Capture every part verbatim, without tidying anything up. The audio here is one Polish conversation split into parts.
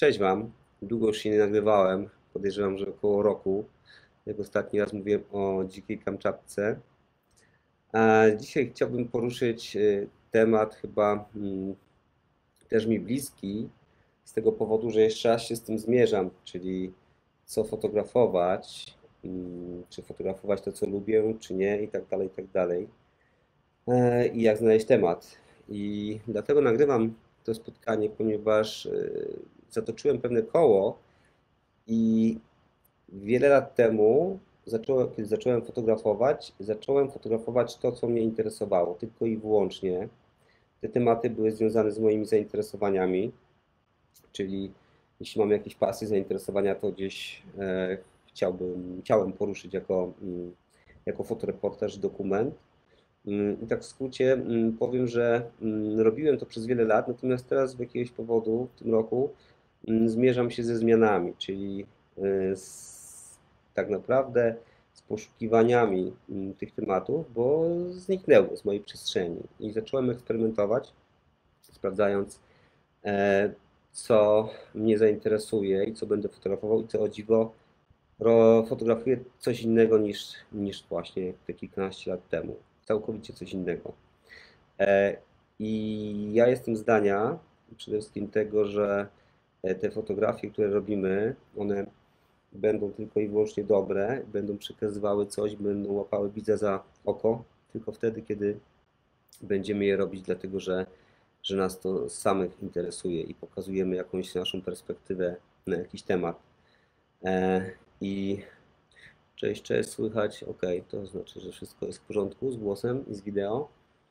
Cześć Wam. Długo już się nie nagrywałem. Podejrzewam, że około roku. Jak ostatni raz mówiłem o dzikiej Kamczatce. A dzisiaj chciałbym poruszyć y, temat chyba mm, też mi bliski, z tego powodu, że jeszcze raz się z tym zmierzam, czyli co fotografować, mm, czy fotografować to, co lubię, czy nie, i tak dalej, i tak dalej. E, I jak znaleźć temat. I dlatego nagrywam to spotkanie, ponieważ y, zatoczyłem pewne koło i wiele lat temu, zacząłem, kiedy zacząłem fotografować, zacząłem fotografować to, co mnie interesowało, tylko i wyłącznie. Te tematy były związane z moimi zainteresowaniami, czyli jeśli mam jakieś pasje, zainteresowania, to gdzieś e, chciałbym, chciałem poruszyć jako, mm, jako fotoreportaż, dokument. Mm, I tak w skrócie mm, powiem, że mm, robiłem to przez wiele lat, natomiast teraz z jakiegoś powodu w tym roku mm, zmierzam się ze zmianami, czyli y, z, tak naprawdę z poszukiwaniami mm, tych tematów, bo zniknęły z mojej przestrzeni i zacząłem eksperymentować, sprawdzając, e, co mnie zainteresuje i co będę fotografował i co o dziwo ro- fotografuję coś innego niż, niż właśnie te kilkanaście lat temu. Całkowicie coś innego. E, I ja jestem zdania przede wszystkim tego, że e, te fotografie, które robimy, one będą tylko i wyłącznie dobre, będą przekazywały coś, będą łapały widza za oko, tylko wtedy, kiedy będziemy je robić, dlatego że, że nas to samych interesuje i pokazujemy jakąś naszą perspektywę na jakiś temat. E, I cześć, cześć, słychać, ok, to znaczy, że wszystko jest w porządku z głosem i z wideo.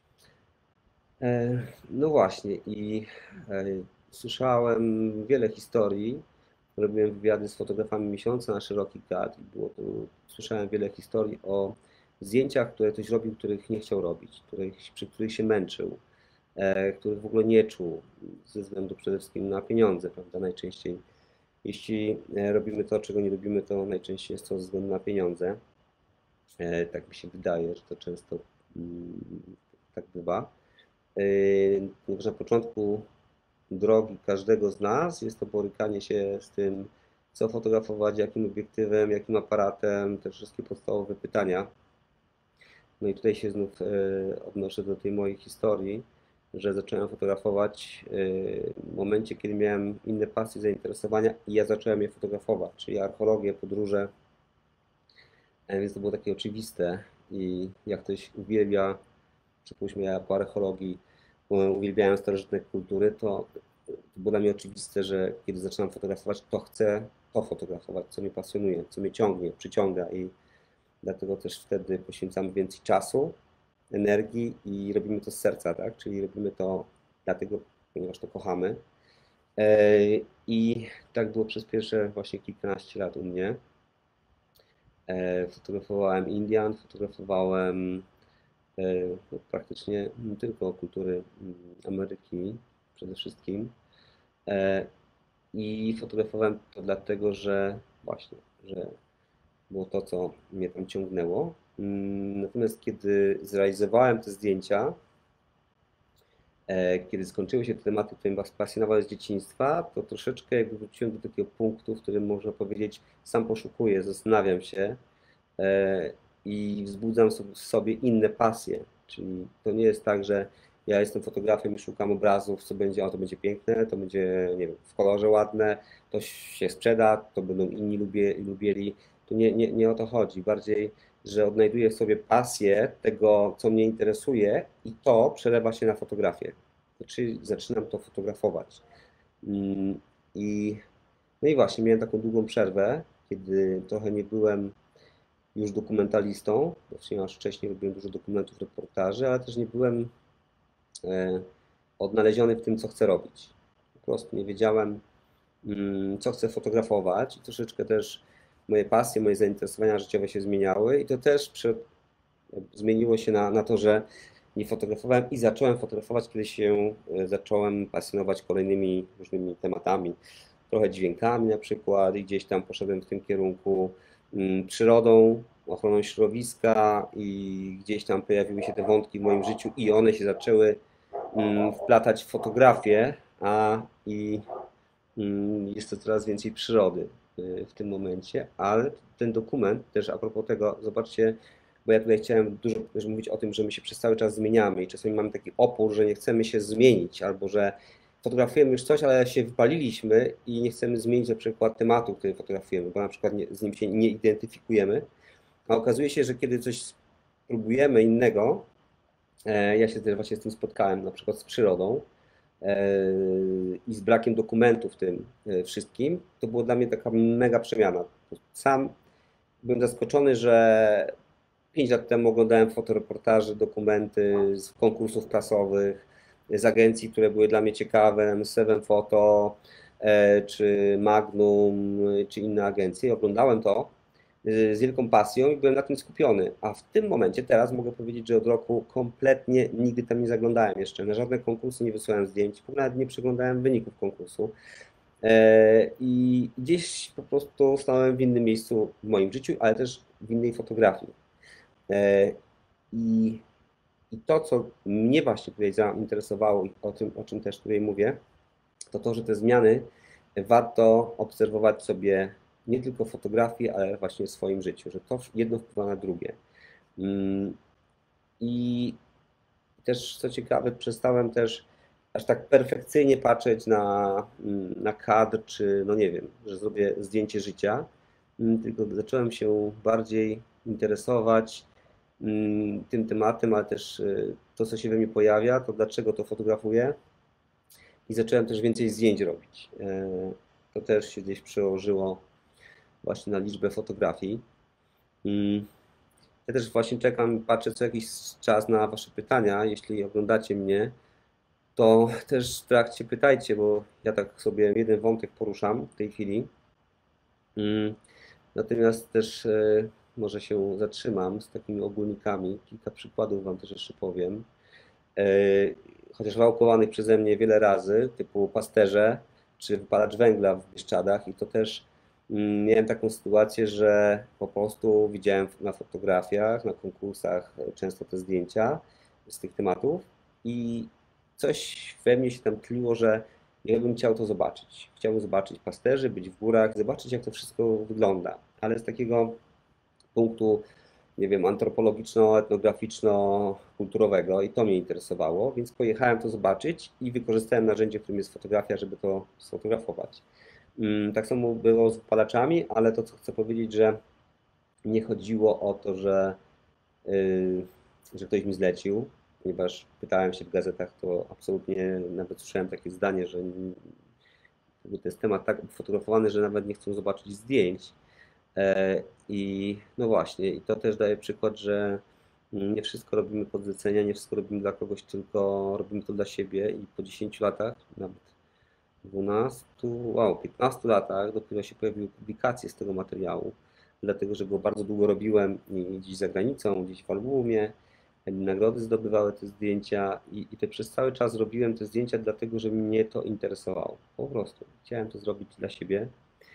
E, No właśnie, i e, słyszałem wiele historii. Robiłem wywiady z fotografami miesiąca na szeroki kadr i było to, słyszałem wiele historii o zdjęciach, które ktoś robił, których nie chciał robić, których, przy których się męczył, e, których w ogóle nie czuł, ze względu przede wszystkim na pieniądze, prawda? Najczęściej, jeśli e, robimy to, czego nie lubimy, to najczęściej jest to ze względu na pieniądze. E, Tak mi się wydaje, że to często mm, tak bywa. Yy, ponieważ na początku drogi każdego z nas jest to borykanie się z tym, co fotografować, jakim obiektywem, jakim aparatem, te wszystkie podstawowe pytania. No i tutaj się znów yy, odnoszę do tej mojej historii, że zacząłem fotografować yy, w momencie, kiedy miałem inne pasje, zainteresowania i ja zacząłem je fotografować, czyli archeologię, podróże, e, więc to było takie oczywiste i jak ktoś uwielbia, przypuśćmy ja po archeologii, uwielbiałem starożytne kultury, to, to było dla mnie oczywiste, że kiedy zaczynam fotografować, to chcę to fotografować, co mnie pasjonuje, co mnie ciągnie, przyciąga i dlatego też wtedy poświęcamy więcej czasu, energii i robimy to z serca, tak? Czyli robimy to dlatego, ponieważ to kochamy. E, I tak było przez pierwsze właśnie kilkanaście lat u mnie. E, Fotografowałem Indian, fotografowałem e, no, praktycznie tylko kultury mm, Ameryki przede wszystkim. E, I fotografowałem to dlatego, że właśnie, że było to, co mnie tam ciągnęło. Mm, Natomiast kiedy zrealizowałem te zdjęcia, e, kiedy skończyły się te tematy, które mnie pasjonowały z dzieciństwa, to troszeczkę jakby wróciłem do takiego punktu, w którym można powiedzieć, sam poszukuję, zastanawiam się e, i wzbudzam w sobie inne pasje. Czyli to nie jest tak, że ja jestem fotografem i szukam obrazów, co będzie, o to będzie piękne, to będzie, nie wiem, w kolorze ładne, to się sprzeda, to będą inni lubie, lubieli. To nie, nie, nie o to chodzi. Bardziej, że odnajduję w sobie pasję tego, co mnie interesuje i to przelewa się na fotografię. Czyli zaczynam to fotografować. Mm, I, no i właśnie, miałem taką długą przerwę, kiedy trochę nie byłem już dokumentalistą, bo ponieważ wcześniej robiłem dużo dokumentów, reportaży, ale też nie byłem e, odnaleziony w tym, co chcę robić. Po prostu nie wiedziałem, mm, co chcę fotografować i troszeczkę też moje pasje, moje zainteresowania życiowe się zmieniały i to też prze, zmieniło się na, na to, że nie fotografowałem i zacząłem fotografować, kiedy się e, zacząłem pasjonować kolejnymi różnymi tematami, trochę dźwiękami na przykład i gdzieś tam poszedłem w tym kierunku, mm, przyrodą, ochroną środowiska i gdzieś tam pojawiły się te wątki w moim życiu i one się zaczęły mm, wplatać w fotografię, a i Jest to coraz więcej przyrody w tym momencie, ale ten dokument też a propos tego, zobaczcie, bo ja tutaj chciałem dużo też mówić o tym, że my się przez cały czas zmieniamy i czasami mamy taki opór, że nie chcemy się zmienić, albo że fotografujemy już coś, ale się wypaliliśmy i nie chcemy zmienić na przykład tematu, który fotografujemy, bo na przykład nie, z nim się nie identyfikujemy, a okazuje się, że kiedy coś spróbujemy innego, e, ja się też właśnie z tym spotkałem, na przykład z przyrodą, i z brakiem dokumentów w tym wszystkim, to było dla mnie taka mega przemiana. Sam byłem zaskoczony, że pięć lat temu oglądałem fotoreportaże, dokumenty z konkursów prasowych, z agencji, które były dla mnie ciekawe, Seven Photo, czy Magnum, czy inne agencje. Oglądałem to z wielką pasją i byłem na tym skupiony. A w tym momencie, teraz mogę powiedzieć, że od roku kompletnie nigdy tam nie zaglądałem jeszcze. Na żadne konkursy nie wysłałem zdjęć, nawet nie przeglądałem wyników konkursu. I gdzieś po prostu stałem w innym miejscu w moim życiu, ale też w innej fotografii. I, i to, co mnie właśnie tutaj zainteresowało i o tym, o czym też tutaj mówię, to to, że te zmiany warto obserwować sobie nie tylko fotografii, ale właśnie w swoim życiu, że to jedno wpływa na drugie. I też, co ciekawe, przestałem też aż tak perfekcyjnie patrzeć na, na kadr, czy no nie wiem, że zrobię zdjęcie życia, tylko zacząłem się bardziej interesować tym tematem, ale też to, co się we mnie pojawia, to dlaczego to fotografuję i zacząłem też więcej zdjęć robić. To też się gdzieś przełożyło właśnie na liczbę fotografii. Ja też właśnie czekam, patrzę co jakiś czas na Wasze pytania. Jeśli oglądacie mnie, to też w trakcie pytajcie, bo ja tak sobie jeden wątek poruszam w tej chwili. Natomiast też może się zatrzymam z takimi ogólnikami. Kilka przykładów Wam też jeszcze powiem. Chociaż wałkowanych przeze mnie wiele razy, typu pasterze czy wypalacz węgla w Bieszczadach i to też miałem taką sytuację, że po prostu widziałem na fotografiach, na konkursach często te zdjęcia z tych tematów i coś we mnie się tam tliło, że ja bym chciał to zobaczyć. Chciałbym zobaczyć pasterzy, być w górach, zobaczyć jak to wszystko wygląda, ale z takiego punktu, nie wiem, antropologiczno-etnograficzno-kulturowego i to mnie interesowało, więc pojechałem to zobaczyć i wykorzystałem narzędzie, którym jest fotografia, żeby to sfotografować. Tak samo było z wypalaczami, ale to, co chcę powiedzieć, że nie chodziło o to, że, yy, że ktoś mi zlecił, ponieważ pytałem się w gazetach, to absolutnie nawet słyszałem takie zdanie, że to jest temat tak fotografowany, że nawet nie chcą zobaczyć zdjęć. I no właśnie, i to też daje przykład, że nie wszystko robimy pod zlecenia, nie wszystko robimy dla kogoś, tylko robimy to dla siebie i po dziesięciu latach, nawet dwunastu, wow, piętnastu latach dopiero się pojawiły publikacje z tego materiału, dlatego że go bardzo długo robiłem i gdzieś za granicą, gdzieś w albumie, nagrody zdobywały te zdjęcia i, i to przez cały czas robiłem te zdjęcia dlatego, że mnie to interesowało, po prostu chciałem to zrobić dla siebie.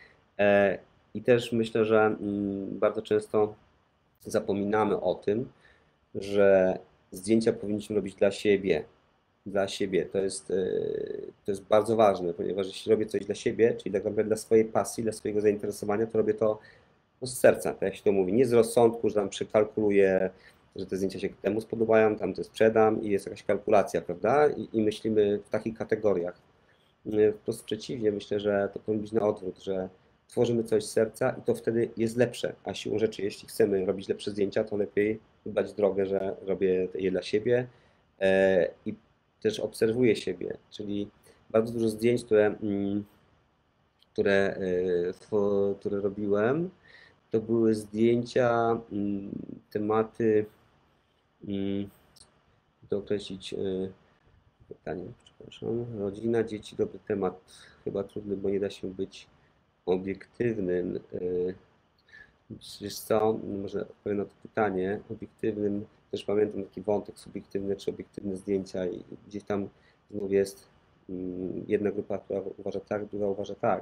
I też myślę, że bardzo często zapominamy o tym, że zdjęcia powinniśmy robić dla siebie. Dla siebie. To jest, to jest bardzo ważne, ponieważ jeśli robię coś dla siebie, czyli tak naprawdę dla swojej pasji, dla swojego zainteresowania, to robię to z serca, tak jak się to mówi. Nie z rozsądku, że tam przekalkuluję, że te zdjęcia się temu spodobają, tam to sprzedam i jest jakaś kalkulacja, prawda? I, i myślimy w takich kategoriach. Wprost przeciwnie, myślę, że to powinno być na odwrót, że tworzymy coś z serca i to wtedy jest lepsze. A siłą rzeczy, jeśli chcemy robić lepsze zdjęcia, to lepiej wybrać drogę, że robię je dla siebie i też obserwuję siebie. Czyli bardzo dużo zdjęć, które, które, które robiłem, to były zdjęcia, tematy, to określić pytanie, przepraszam, rodzina, dzieci, dobry temat, chyba trudny, bo nie da się być obiektywnym. Wiesz co, może odpowiem na to pytanie. Obiektywnym, też pamiętam taki wątek subiektywny czy obiektywne zdjęcia i gdzieś tam znów jest jedna grupa, która uważa tak, druga uważa tak.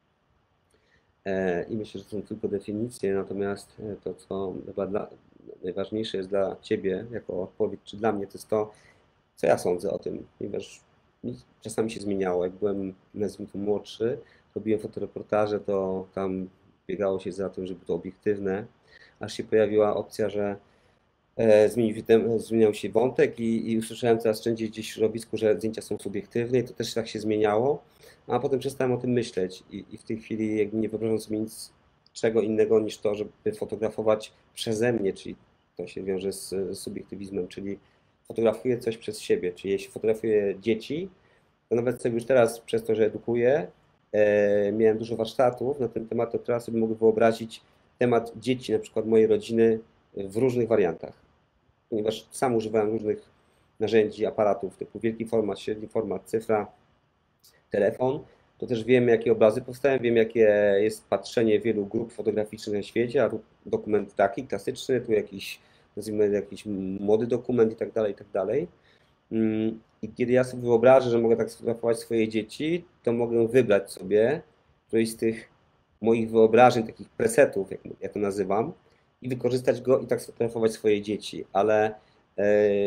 I myślę, że to są tylko definicje, natomiast to, co chyba dla, najważniejsze jest dla Ciebie jako odpowiedź, czy dla mnie, to jest to, co ja sądzę o tym, ponieważ czasami się zmieniało. Jak byłem, nazwijmy to, młodszy, robiłem fotoreportaże, to tam biegało się za tym, żeby to obiektywne, aż się pojawiła opcja, że e, zmienił się, tem- zmieniał się wątek i, i usłyszałem coraz częściej gdzieś w środowisku, że zdjęcia są subiektywne i to też tak się zmieniało, a potem przestałem o tym myśleć i, i w tej chwili jakby nie wyobrażam sobie nic czego innego niż to, żeby fotografować przeze mnie, czyli to się wiąże z, z subiektywizmem, czyli fotografuję coś przez siebie, czyli jeśli fotografuję dzieci, to nawet sobie już teraz przez to, że edukuję, e, miałem dużo warsztatów na ten temat, to teraz sobie mogę wyobrazić temat dzieci, na przykład mojej rodziny w różnych wariantach, ponieważ sam używałem różnych narzędzi, aparatów typu wielki format, średni format, cyfra, telefon, to też wiem, jakie obrazy powstają, wiem, jakie jest patrzenie wielu grup fotograficznych na świecie, a tu dokument taki klasyczny, tu jakiś, nazwijmy, jakiś młody dokument i tak dalej, i tak dalej. Mm, I kiedy ja sobie wyobrażę, że mogę tak sfotografować swoje dzieci, to mogę wybrać sobie któryś z tych moich wyobrażeń, takich presetów, jak, ja to nazywam, i wykorzystać go i tak sfotografować swoje dzieci, ale e,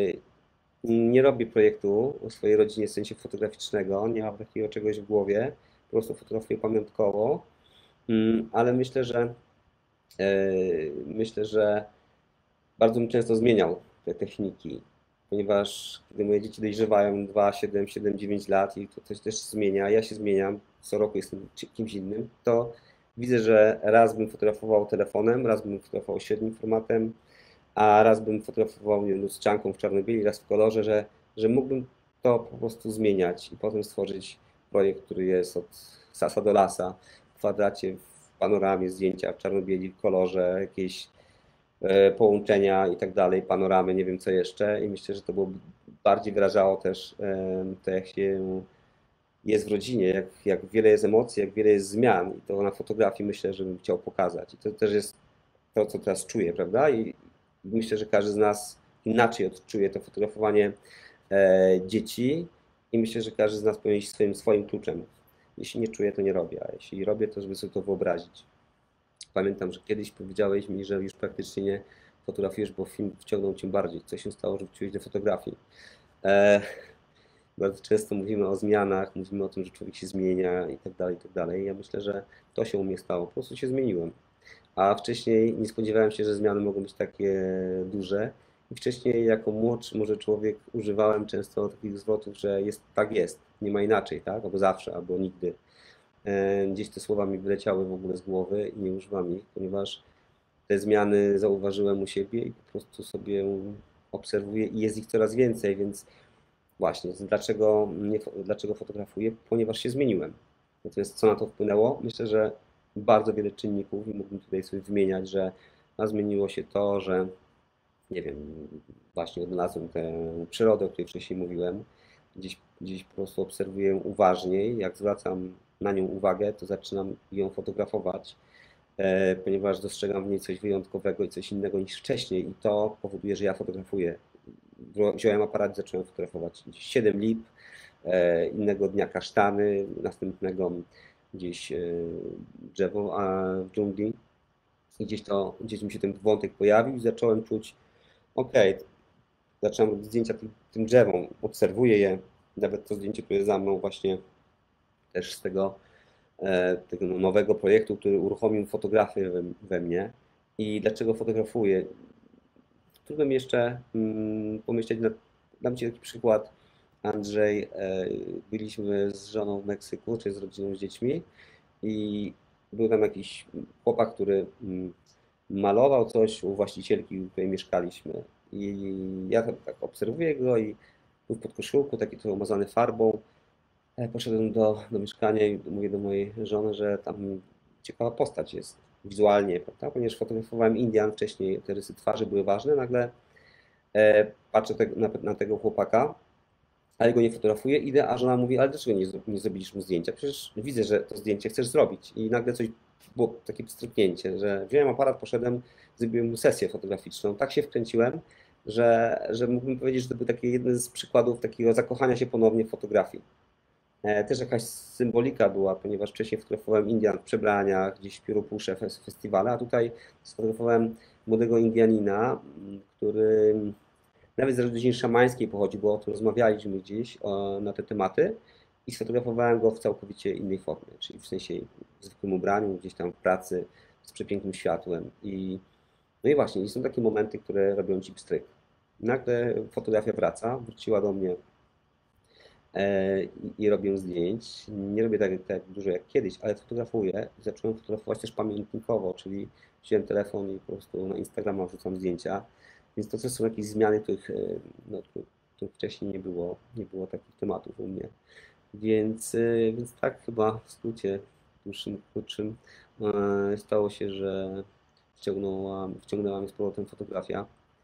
nie robię projektu o swojej rodzinie w sensie fotograficznego, nie mam takiego czegoś w głowie, po prostu fotografuję pamiątkowo, mm, ale myślę, że e, myślę, że bardzo bym często zmieniał te techniki, ponieważ kiedy moje dzieci dojrzewają dwa, siedem, siedem, dziewięć lat i to coś też zmienia, ja się zmieniam, co roku jestem kimś innym, to widzę, że raz bym fotografował telefonem, raz bym fotografował średnim formatem, a raz bym fotografował, nie wiem, lustrzanką w czarno-bieli, raz w kolorze, że, że mógłbym to po prostu zmieniać i potem stworzyć projekt, który jest od sasa do lasa, w kwadracie, w panoramie, zdjęcia w czarno-bieli, w kolorze, jakieś e, połączenia i tak dalej, panoramy, nie wiem co jeszcze i myślę, że to byłoby bardziej wyrażało też e, to, jak się jest w rodzinie, jak, jak wiele jest emocji, jak wiele jest zmian i to na fotografii myślę, że bym chciał pokazać i to też jest to, co teraz czuję, prawda? I myślę, że każdy z nas inaczej odczuje to fotografowanie e, dzieci i myślę, że każdy z nas powinien iść swoim, swoim kluczem. Jeśli nie czuję, to nie robię, a jeśli robię, to żeby sobie to wyobrazić. Pamiętam, że kiedyś powiedziałeś mi, że już praktycznie nie fotografujesz, bo film wciągnął cię bardziej. Co się stało, że wróciłeś do fotografii? E, Bardzo często mówimy o zmianach, mówimy o tym, że człowiek się zmienia i tak dalej, i tak dalej. Ja myślę, że to się u mnie stało. Po prostu się zmieniłem. A wcześniej nie spodziewałem się, że zmiany mogą być takie duże. I wcześniej jako młodszy może człowiek używałem często takich zwrotów, że jest, tak jest, nie ma inaczej, tak? Albo zawsze, albo nigdy. E, Gdzieś te słowa mi wyleciały w ogóle z głowy i nie używam ich, ponieważ te zmiany zauważyłem u siebie i po prostu sobie obserwuję i jest ich coraz więcej, więc właśnie, dlaczego, nie, dlaczego fotografuję? Ponieważ się zmieniłem. Natomiast co na to wpłynęło? Myślę, że bardzo wiele czynników i mógłbym tutaj sobie wymieniać, że a zmieniło się to, że nie wiem, właśnie odnalazłem tę przyrodę, o której wcześniej mówiłem. Gdzieś, gdzieś po prostu obserwuję uważniej. Jak zwracam na nią uwagę, to zaczynam ją fotografować, e, ponieważ dostrzegam w niej coś wyjątkowego i coś innego niż wcześniej i to powoduje, że ja fotografuję. Wziąłem aparat i zacząłem fotografować siedem lip, e, innego dnia kasztany, następnego gdzieś e, drzewo a w dżungli. I gdzieś to, gdzieś mi się ten wątek pojawił i zacząłem czuć, okej, zacząłem robić zdjęcia tym, tym drzewom, obserwuję je, nawet to zdjęcie, które jest za mną właśnie też z tego, e, tego nowego projektu, który uruchomił fotografię we, we mnie. I dlaczego fotografuję? Trudno mi jeszcze mm, pomyśleć, nad, dam Ci taki przykład. Andrzej, e, byliśmy z żoną w Meksyku, czy z rodziną, z dziećmi i był tam jakiś chłopak, który mm, malował coś u właścicielki, u której mieszkaliśmy. I ja tak, tak obserwuję go i był w podkoszulku, taki trochę umazany farbą. E, Poszedłem do, do mieszkania i mówię do mojej żony, że tam ciekawa postać jest wizualnie, prawda? Ponieważ fotografowałem Indian wcześniej, te rysy twarzy były ważne, nagle e, patrzę te, na, na tego chłopaka, ale go nie fotografuję, idę, a żona mówi, ale dlaczego nie, zro- nie zrobiliśmy mu zdjęcia? Przecież widzę, że to zdjęcie chcesz zrobić. I nagle coś było takie pstryknięcie, że wziąłem aparat, poszedłem, zrobiłem mu sesję fotograficzną. Tak się wkręciłem, że, że mógłbym powiedzieć, że to był taki jeden z przykładów takiego zakochania się ponownie w fotografii. E, Też jakaś symbolika była, ponieważ wcześniej fotografowałem Indian w przebraniach, gdzieś w Pióropusze, fes- festiwale, a tutaj sfotografowałem młodego Indianina, m, który nawet z rodziny szamańskiej pochodzi, bo o tym rozmawialiśmy gdzieś o, na te tematy i sfotografowałem go w całkowicie innej formie, czyli w sensie w zwykłym ubraniu, gdzieś tam w pracy, z przepięknym światłem. I, no i właśnie, i są takie momenty, które robią ci pstryk. Nagle fotografia wraca, wróciła do mnie e, i, i robię zdjęć. Nie robię tak, tak dużo jak kiedyś, ale fotografuję. Zacząłem fotografować też pamiętnikowo, czyli wziąłem telefon i po prostu na Instagrama wrzucam zdjęcia. Więc to też są jakieś zmiany, których, e, no, których wcześniej nie było, nie było takich tematów u mnie. Więc, e, więc tak chyba w skrócie dłuższym, krótszym e, stało się, że wciągnęła, wciągnęła mnie z powrotem fotografia.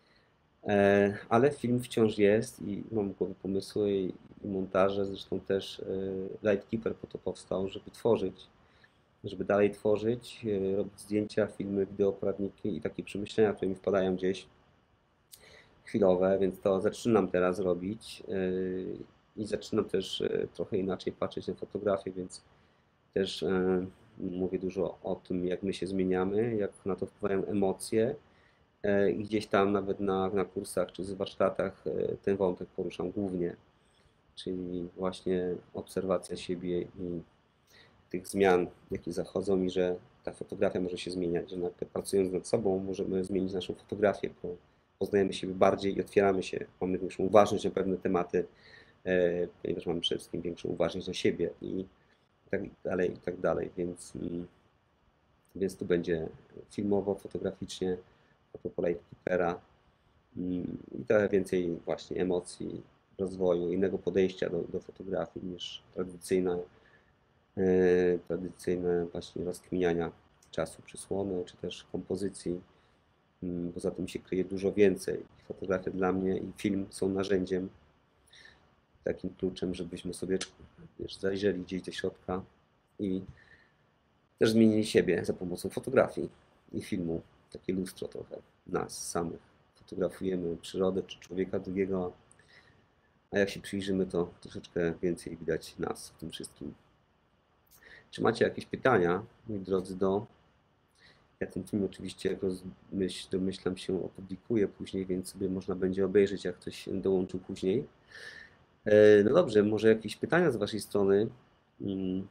E, Ale film wciąż jest i mam w głowie pomysły i, i montaże. Zresztą też e, Lightkeeper po to powstał, żeby tworzyć, żeby dalej tworzyć, e, robić zdjęcia, filmy, wideoporadniki i takie przemyślenia, które mi wpadają gdzieś chwilowe, więc to zaczynam teraz robić e, i zaczynam też e, trochę inaczej patrzeć na fotografię, więc też e, mówię dużo o tym, jak my się zmieniamy, jak na to wpływają emocje. E, I gdzieś tam nawet na, na kursach czy w warsztatach e, ten wątek poruszam głównie, czyli właśnie obserwacja siebie i tych zmian, jakie zachodzą i że ta fotografia może się zmieniać, że nawet pracując nad sobą możemy zmienić naszą fotografię, bo poznajemy siebie bardziej i otwieramy się, mamy większą uważność na pewne tematy, e, ponieważ mamy przede wszystkim większą uważność na siebie i tak dalej, i tak dalej, więc, mm, więc tu będzie filmowo, fotograficznie, a propos Lightkeepera mm, i trochę więcej właśnie emocji, rozwoju, innego podejścia do, do fotografii niż tradycyjne, e, tradycyjne właśnie rozkminiania czasu przysłony, czy też kompozycji. Mm, Poza tym się kryje dużo więcej. Fotografia dla mnie i film są narzędziem, takim kluczem, żebyśmy sobie, wiesz, zajrzeli gdzieś do środka i też zmienili siebie za pomocą fotografii i filmu. Takie lustro trochę nas samych. Fotografujemy przyrodę czy człowieka drugiego, a jak się przyjrzymy, to troszeczkę więcej widać nas w tym wszystkim. Czy macie jakieś pytania, moi drodzy, do... Ja ten film oczywiście, jak rozmyśl, domyślam się, opublikuję później, więc sobie można będzie obejrzeć, jak ktoś dołączył później. E, No dobrze, może jakieś pytania z Waszej strony? Mm,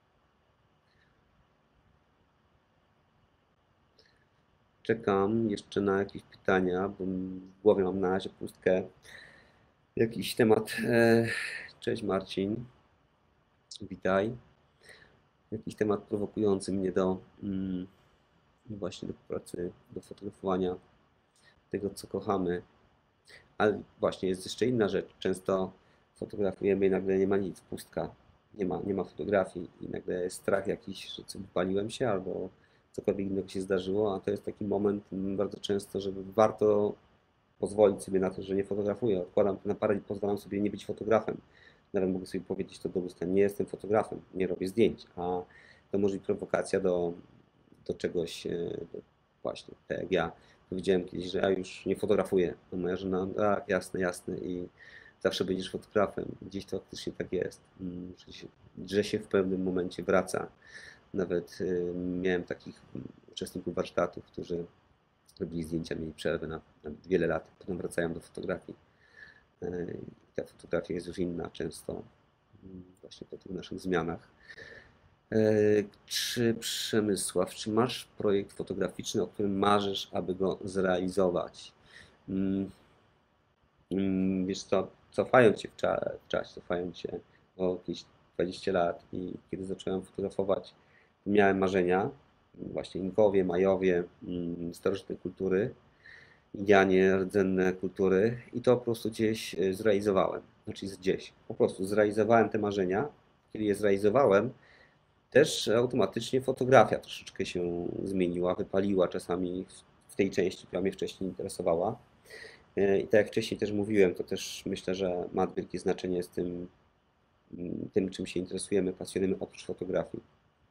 Czekam jeszcze na jakieś pytania, bo w głowie mam na razie pustkę. Jakiś temat. e, Cześć Marcin, witaj. Jakiś temat prowokujący mnie do mm, właśnie do pracy, do fotografowania tego, co kochamy. Ale właśnie jest jeszcze inna rzecz. Często fotografujemy i nagle nie ma nic, pustka. Nie ma, nie ma fotografii i nagle jest strach jakiś, że co, wypaliłem się albo cokolwiek innego się zdarzyło, a to jest taki moment mm, bardzo często, żeby warto pozwolić sobie na to, że nie fotografuję. Odkładam to na parę i pozwalam sobie nie być fotografem. Nawet mogę sobie powiedzieć to do ust, nie jestem fotografem, nie robię zdjęć, a to może być prowokacja do, do czegoś, e, do, właśnie, tak jak ja powiedziałem kiedyś, że ja już nie fotografuję. A moja żona, tak, jasne, jasne i zawsze będziesz fotografem. Gdzieś to faktycznie tak jest, mm, że się, że się w pewnym momencie wraca. Nawet y, miałem takich mm, uczestników warsztatów, którzy robili zdjęcia, mieli przerwę na, na wiele lat, potem wracają do fotografii. Y, Ta fotografia jest już inna często, mm, właśnie po tych naszych zmianach. Y, Czy Przemysław, czy masz projekt fotograficzny, o którym marzysz, aby go zrealizować? Mm, mm, Wiesz co, cofając się w, cza w czasie, cofając się o jakieś dwadzieścia lat i kiedy zacząłem fotografować, miałem marzenia, właśnie Inkowie, Majowie, mm, starożytne kultury, Indianie, rdzenne kultury i to po prostu gdzieś y, zrealizowałem. Znaczy gdzieś, po prostu zrealizowałem te marzenia. Kiedy je zrealizowałem, też automatycznie fotografia troszeczkę się zmieniła, wypaliła czasami w w tej części, która mnie wcześniej interesowała. Y, I tak jak wcześniej też mówiłem, to też myślę, że ma wielkie znaczenie z tym, mm, tym czym się interesujemy, pasjonujemy oprócz fotografii.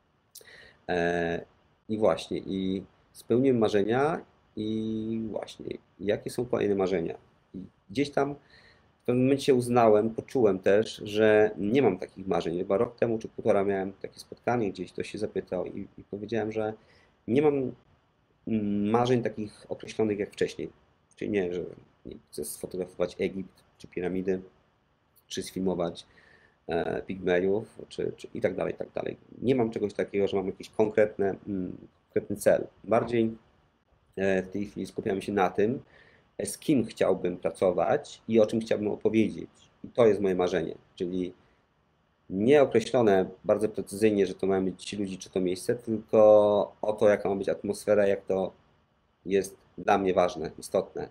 E, I właśnie, i spełniłem marzenia i właśnie, jakie są kolejne marzenia? I gdzieś tam w pewnym momencie uznałem, poczułem też, że nie mam takich marzeń. Chyba rok temu czy półtora miałem takie spotkanie, gdzieś ktoś się zapytał i, i powiedziałem, że nie mam mm, marzeń takich określonych jak wcześniej. Czyli nie, że nie, chcę sfotografować Egipt, czy piramidy, czy sfilmować e, pigmejów, czy, czy i tak dalej, i tak dalej. Nie mam czegoś takiego, że mam jakiś konkretny, mm, konkretny cel. Bardziej e, w tej chwili skupiamy się na tym, e, z kim chciałbym pracować i o czym chciałbym opowiedzieć. I to jest moje marzenie, czyli nie określone bardzo precyzyjnie, że to mają być ci ludzie, czy to miejsce, tylko o to, jaka ma być atmosfera, jak to jest dla mnie ważne, istotne.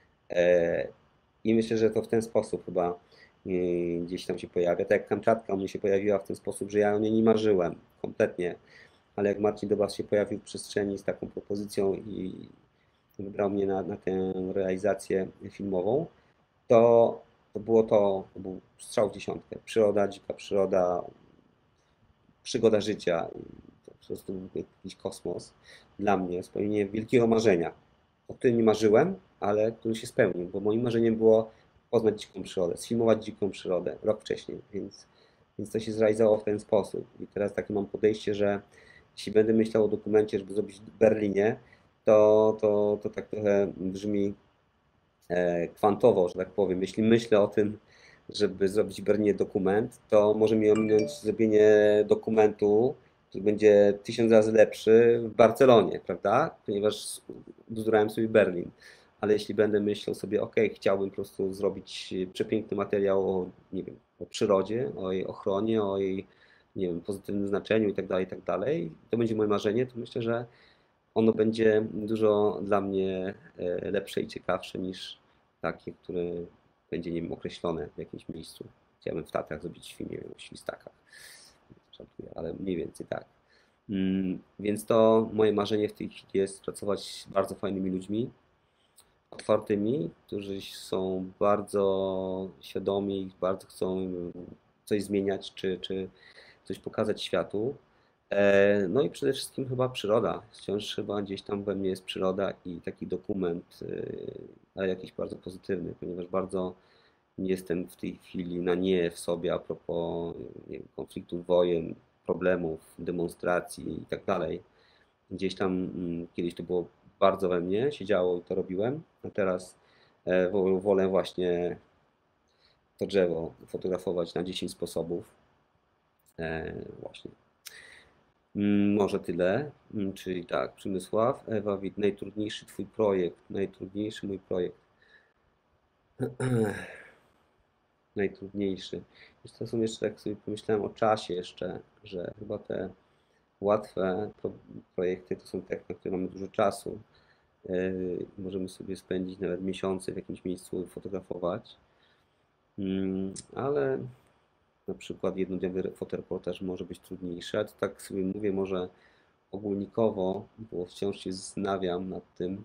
E, I myślę, że to w ten sposób chyba e, gdzieś tam się pojawia. Tak jak Kamczatka u mnie się pojawiła w ten sposób, że ja o niej nie marzyłem kompletnie, ale jak Marcin Dobas się pojawił w przestrzeni z taką propozycją i wybrał mnie na, na tę realizację filmową, to, to było to, to był strzał w dziesiątkę. Przyroda, dzika przyroda, przygoda życia. To po prostu był jakiś kosmos dla mnie, spełnienie wielkiego marzenia, o którym nie marzyłem, ale który się spełnił, bo moim marzeniem było poznać dziką przyrodę, sfilmować dziką przyrodę rok wcześniej, więc, więc to się zrealizowało w ten sposób. I teraz takie mam podejście, że jeśli będę myślał o dokumencie, żeby zrobić w Berlinie, to, to, to tak trochę brzmi e, kwantowo, że tak powiem. Jeśli myślę o tym, żeby zrobić w Berlinie dokument, to może mi ominąć zrobienie dokumentu, który będzie tysiąc razy lepszy w Barcelonie, prawda? Ponieważ bzdurałem sobie Berlin. Ale jeśli będę myślał sobie, ok, chciałbym po prostu zrobić przepiękny materiał o, nie wiem, o przyrodzie, o jej ochronie, o jej, nie wiem, pozytywnym znaczeniu i tak dalej, i tak dalej, to będzie moje marzenie, to myślę, że ono będzie dużo dla mnie e, lepsze i ciekawsze niż takie, które będzie, nie wiem, określone w jakimś miejscu. Chciałbym w Tatrach zrobić film, nie wiem, o świstakach. Żartuję, ale mniej więcej tak. Mm, Więc to moje marzenie w tej chwili jest pracować z bardzo fajnymi ludźmi, otwartymi, którzy są bardzo świadomi, bardzo chcą coś zmieniać, czy, czy coś pokazać światu. E, No i przede wszystkim chyba przyroda. Wciąż chyba gdzieś tam we mnie jest przyroda i taki dokument, y, ale jakiś bardzo pozytywny, ponieważ bardzo jestem w tej chwili na nie w sobie a propos, nie wiem, konfliktów, wojen, problemów, demonstracji i tak dalej. Gdzieś tam mm, kiedyś to było bardzo we mnie, się działo i to robiłem, a teraz e, wo- wolę właśnie to drzewo fotografować na dziesięć sposobów. E, Właśnie. Mm, Może tyle. Mm, Czyli tak, Przemysław, Ewa, Wit, najtrudniejszy twój projekt, najtrudniejszy mój projekt. Najtrudniejszy. Wiesz, to są jeszcze, tak sobie pomyślałem o czasie jeszcze, że chyba te łatwe pro projekty to są te, na które mamy dużo czasu. Yy, Możemy sobie spędzić nawet miesiące w jakimś miejscu fotografować. Mm, Ale na przykład jednodniowy fotoreportaż może być trudniejszy, ale to tak sobie mówię może ogólnikowo, bo wciąż się zastanawiam nad tym.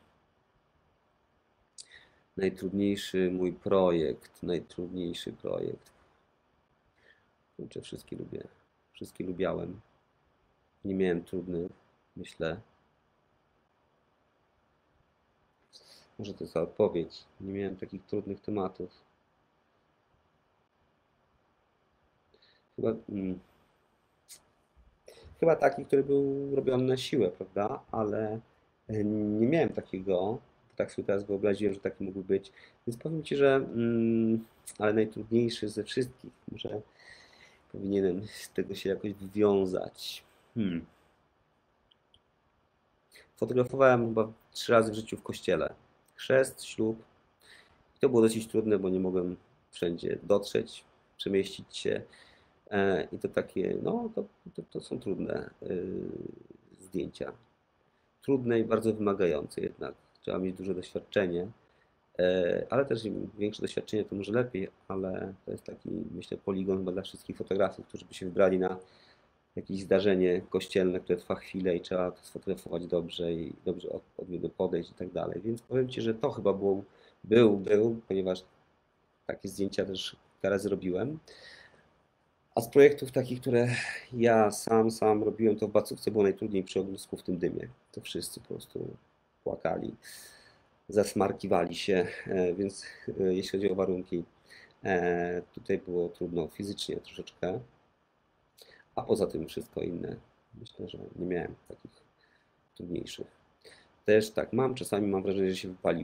Najtrudniejszy mój projekt, najtrudniejszy projekt. Kurczę, wszystkie lubię, wszystkie lubiałem. Nie miałem trudnych, myślę. Może to jest ta odpowiedź. Nie miałem takich trudnych tematów. Chyba, mm, chyba taki, który był robiony na siłę, prawda? Ale e, nie miałem takiego, tak sobie teraz wyobraziłem, że taki mógłby być. Więc powiem Ci, że mm, ale najtrudniejszy ze wszystkich, może powinienem z tego się jakoś wywiązać. Hmm. Fotografowałem chyba trzy razy w życiu w kościele. Chrzest, ślub. I to było dosyć trudne, bo nie mogłem wszędzie dotrzeć, przemieścić się. E, I to takie, no to, to, to są trudne y, zdjęcia. Trudne i bardzo wymagające jednak. Trzeba mieć duże doświadczenie, e, ale też im większe doświadczenie to może lepiej, ale to jest taki, myślę, poligon chyba dla wszystkich fotografów, którzy by się wybrali na jakieś zdarzenie kościelne, które trwa chwilę i trzeba to sfotografować dobrze i dobrze od, od niego podejść i tak dalej. Więc powiem Ci, że to chyba był, był, był, ponieważ takie zdjęcia też kilka razy robiłem. A z projektów takich, które ja sam, sam robiłem, to w Bacówce było najtrudniej przy ognisku w tym dymie. To wszyscy po prostu płakali, zasmarkiwali się, e, więc e, jeśli chodzi o warunki, e, tutaj było trudno fizycznie troszeczkę, a poza tym wszystko inne. Myślę, że nie miałem takich trudniejszych. Też tak mam, czasami mam wrażenie, że się wypaliłem.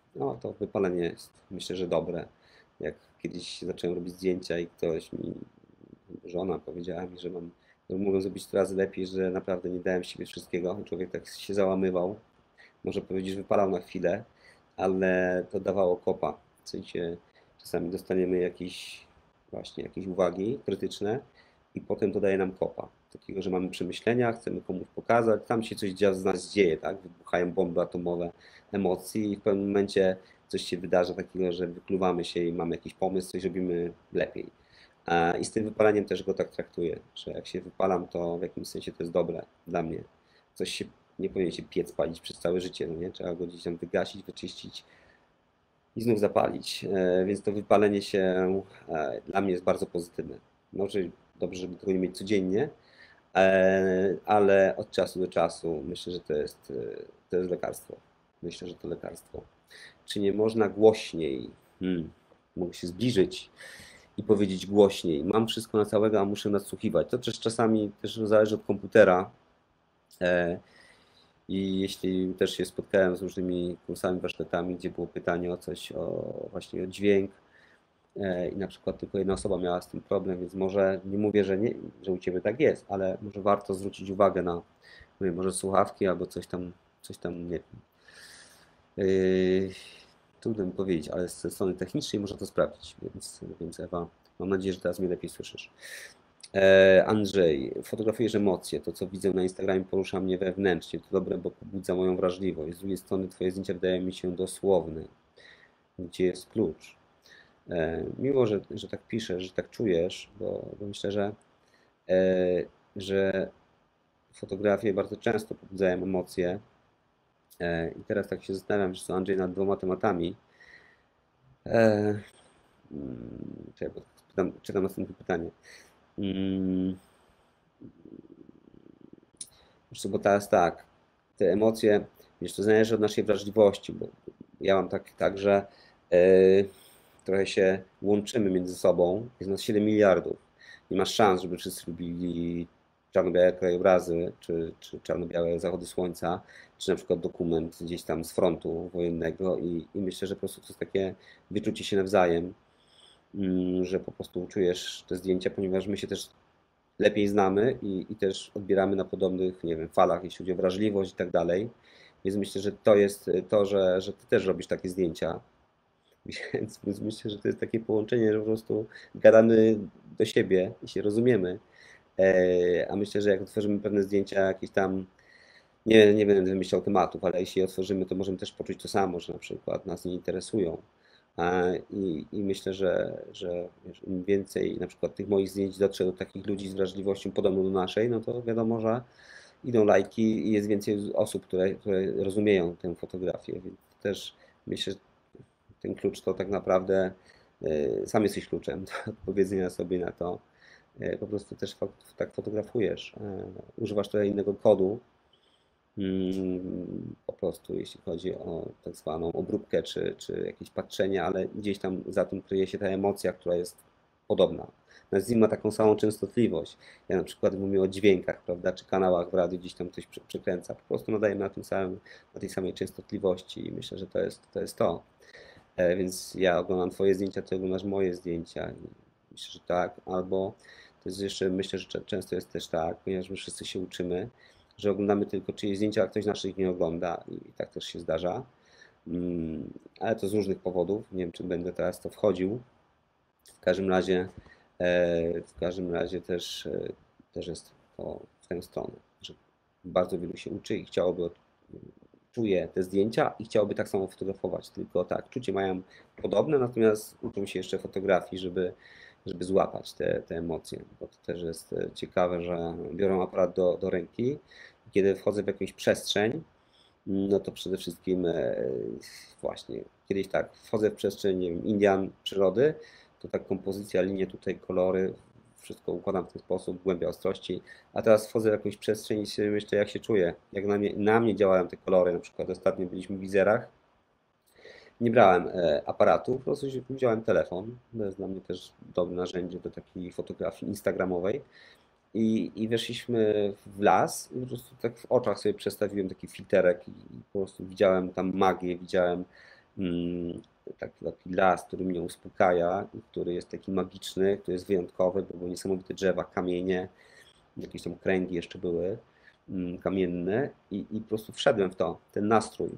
no to wypalenie jest, myślę, że dobre. Jak kiedyś zacząłem robić zdjęcia i ktoś mi, żona powiedziała mi, że mam, że mogę zrobić sto razy lepiej, że naprawdę nie dałem z siebie wszystkiego. Człowiek tak się załamywał, może powiedzieć, że wypalał na chwilę, ale to dawało kopa. W sensie czasami dostaniemy jakieś właśnie jakieś uwagi krytyczne i potem to daje nam kopa. Takiego, że mamy przemyślenia, chcemy komuś pokazać, tam się coś dzia- z nas dzieje, tak? Wybuchają bomby atomowe emocji i w pewnym momencie coś się wydarza takiego, że wykluwamy się i mamy jakiś pomysł, coś robimy lepiej. A- I z tym wypaleniem też go tak traktuję, że jak się wypalam, to w jakimś sensie to jest dobre dla mnie. Coś się nie powinien się piec palić przez całe życie, no nie? Trzeba go gdzieś tam wygasić, wyczyścić i znów zapalić. E, Więc to wypalenie się e, dla mnie jest bardzo pozytywne. Może dobrze, żeby tego nie mieć codziennie, e, ale od czasu do czasu myślę, że to jest, e, to jest lekarstwo. Myślę, że to lekarstwo. Czy nie można głośniej? Hmm. Mogę się zbliżyć i powiedzieć głośniej. Mam wszystko na całego, a muszę nadsłuchiwać. To też czasami też zależy od komputera. E, I jeśli też się spotkałem z różnymi kursami, warsztatami, gdzie było pytanie o coś, o właśnie o dźwięk e, i na przykład tylko jedna osoba miała z tym problem, więc może nie mówię, że, nie, że u Ciebie tak jest, ale może warto zwrócić uwagę na, mówię, może słuchawki albo coś tam, coś tam, nie wiem. Yy, trudno mi powiedzieć, ale ze strony technicznej można to sprawdzić, więc, więc Ewa, mam nadzieję, że teraz mnie lepiej słyszysz. E, Andrzej, fotografujesz emocje. To, co widzę na Instagramie, porusza mnie wewnętrznie. To dobre, bo pobudza moją wrażliwość. Z drugiej strony, Twoje zdjęcia wydają mi się dosłowne. Gdzie jest klucz? E, miło, że, że tak piszesz, że tak czujesz, bo, bo myślę, że, e, że fotografie bardzo często pobudzają emocje. E, I teraz tak się zastanawiam, że co Andrzej nad dwoma tematami. E, mm, czekaj, bo czytam, czytam następne pytanie. Mm, Wiesz co, bo teraz tak, te emocje, wiesz, to zależy od naszej wrażliwości, bo ja mam tak, tak że e, trochę się łączymy między sobą, jest nas siedem miliardów. Nie masz szans, żeby wszyscy lubili czarno-białe krajobrazy, czy, czy czarno-białe zachody słońca, czy na przykład dokument gdzieś tam z frontu wojennego i, i myślę, że po prostu to jest takie wyczucie się nawzajem, mm, że po prostu czujesz te zdjęcia, ponieważ my się też lepiej znamy i, i też odbieramy na podobnych, nie wiem, falach, jeśli chodzi o wrażliwość i tak dalej. Więc myślę, że to jest to, że, że ty też robisz takie zdjęcia. Więc, więc myślę, że to jest takie połączenie, że po prostu gadamy do siebie i się rozumiemy. E, a myślę, że jak otworzymy pewne zdjęcia, jakieś tam, nie, nie będę wymyślał tematów, ale jeśli je otworzymy, to możemy też poczuć to samo, że na przykład nas nie interesują. A, i, I myślę, że, że wiesz, im więcej na przykład tych moich zdjęć dotrze do takich ludzi z wrażliwością podobną do naszej, no to wiadomo, że idą lajki i jest więcej osób, które, które rozumieją tę fotografię. Więc też myślę, że ten klucz to tak naprawdę e, sam jesteś kluczem do odpowiedzenia sobie na to. E, Po prostu też fak- tak fotografujesz. E, Używasz trochę innego kodu, mm, po prostu jeśli chodzi o tak zwaną obróbkę czy, czy jakieś patrzenie, ale gdzieś tam za tym kryje się ta emocja, która jest podobna. Nazwijmy ma taką samą częstotliwość. Ja na przykład mówię o dźwiękach, prawda, czy kanałach w radiu, gdzieś tam ktoś prze- przekręca. Po prostu nadajemy na tym samym, na tej samej częstotliwości i myślę, że to jest to. Jest to. E, Więc ja oglądam Twoje zdjęcia, Ty oglądasz moje zdjęcia i myślę, że tak. Albo to jest jeszcze, myślę, że cze- często jest też tak, ponieważ my wszyscy się uczymy, że oglądamy tylko czyjeś zdjęcia, a ktoś naszych nie ogląda i tak też się zdarza. Mm, Ale to z różnych powodów. Nie wiem, czy będę teraz w to wchodził. W każdym razie, e, w każdym razie też, e, też jest to w tę stronę, że bardzo wielu się uczy i chciałoby, od- czuje te zdjęcia i chciałoby tak samo fotografować, tylko tak, czucie mają podobne, natomiast uczą się jeszcze fotografii, żeby, żeby złapać te, te emocje, bo to też jest e, ciekawe, że biorą aparat do, do ręki i kiedy wchodzę w jakąś przestrzeń, no to przede wszystkim e, właśnie kiedyś tak, wchodzę w przestrzeń, nie wiem, Indian, przyrody, to tak kompozycja, linie tutaj, kolory, wszystko układam w ten sposób, głębia ostrości, a teraz wchodzę w jakąś przestrzeń i sobie myślę, jak się czuję, jak na mnie, na mnie działają te kolory, na przykład ostatnio byliśmy w Wizerach, nie brałem e, aparatu, po prostu się- wziąłem telefon, to jest dla mnie też dobre narzędzie do takiej fotografii instagramowej, i, i weszliśmy w las i po prostu tak w oczach sobie przestawiłem taki filterek i, i po prostu widziałem tam magię, widziałem mm, taki, taki las, który mnie uspokaja, który jest taki magiczny, który jest wyjątkowy, bo były niesamowite drzewa, kamienie, jakieś tam kręgi jeszcze były mm, kamienne i, i po prostu wszedłem w to, ten nastrój.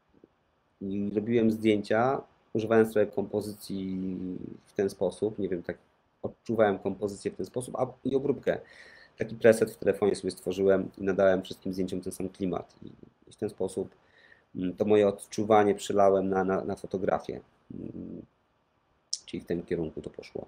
I robiłem zdjęcia, używając trochę kompozycji w ten sposób, nie wiem, tak odczuwałem kompozycję w ten sposób, a i obróbkę. Taki preset w telefonie sobie stworzyłem i nadałem wszystkim zdjęciom ten sam klimat. I w ten sposób mm, to moje odczuwanie przelałem na, na, na fotografię. Mm, Czyli w tym kierunku to poszło.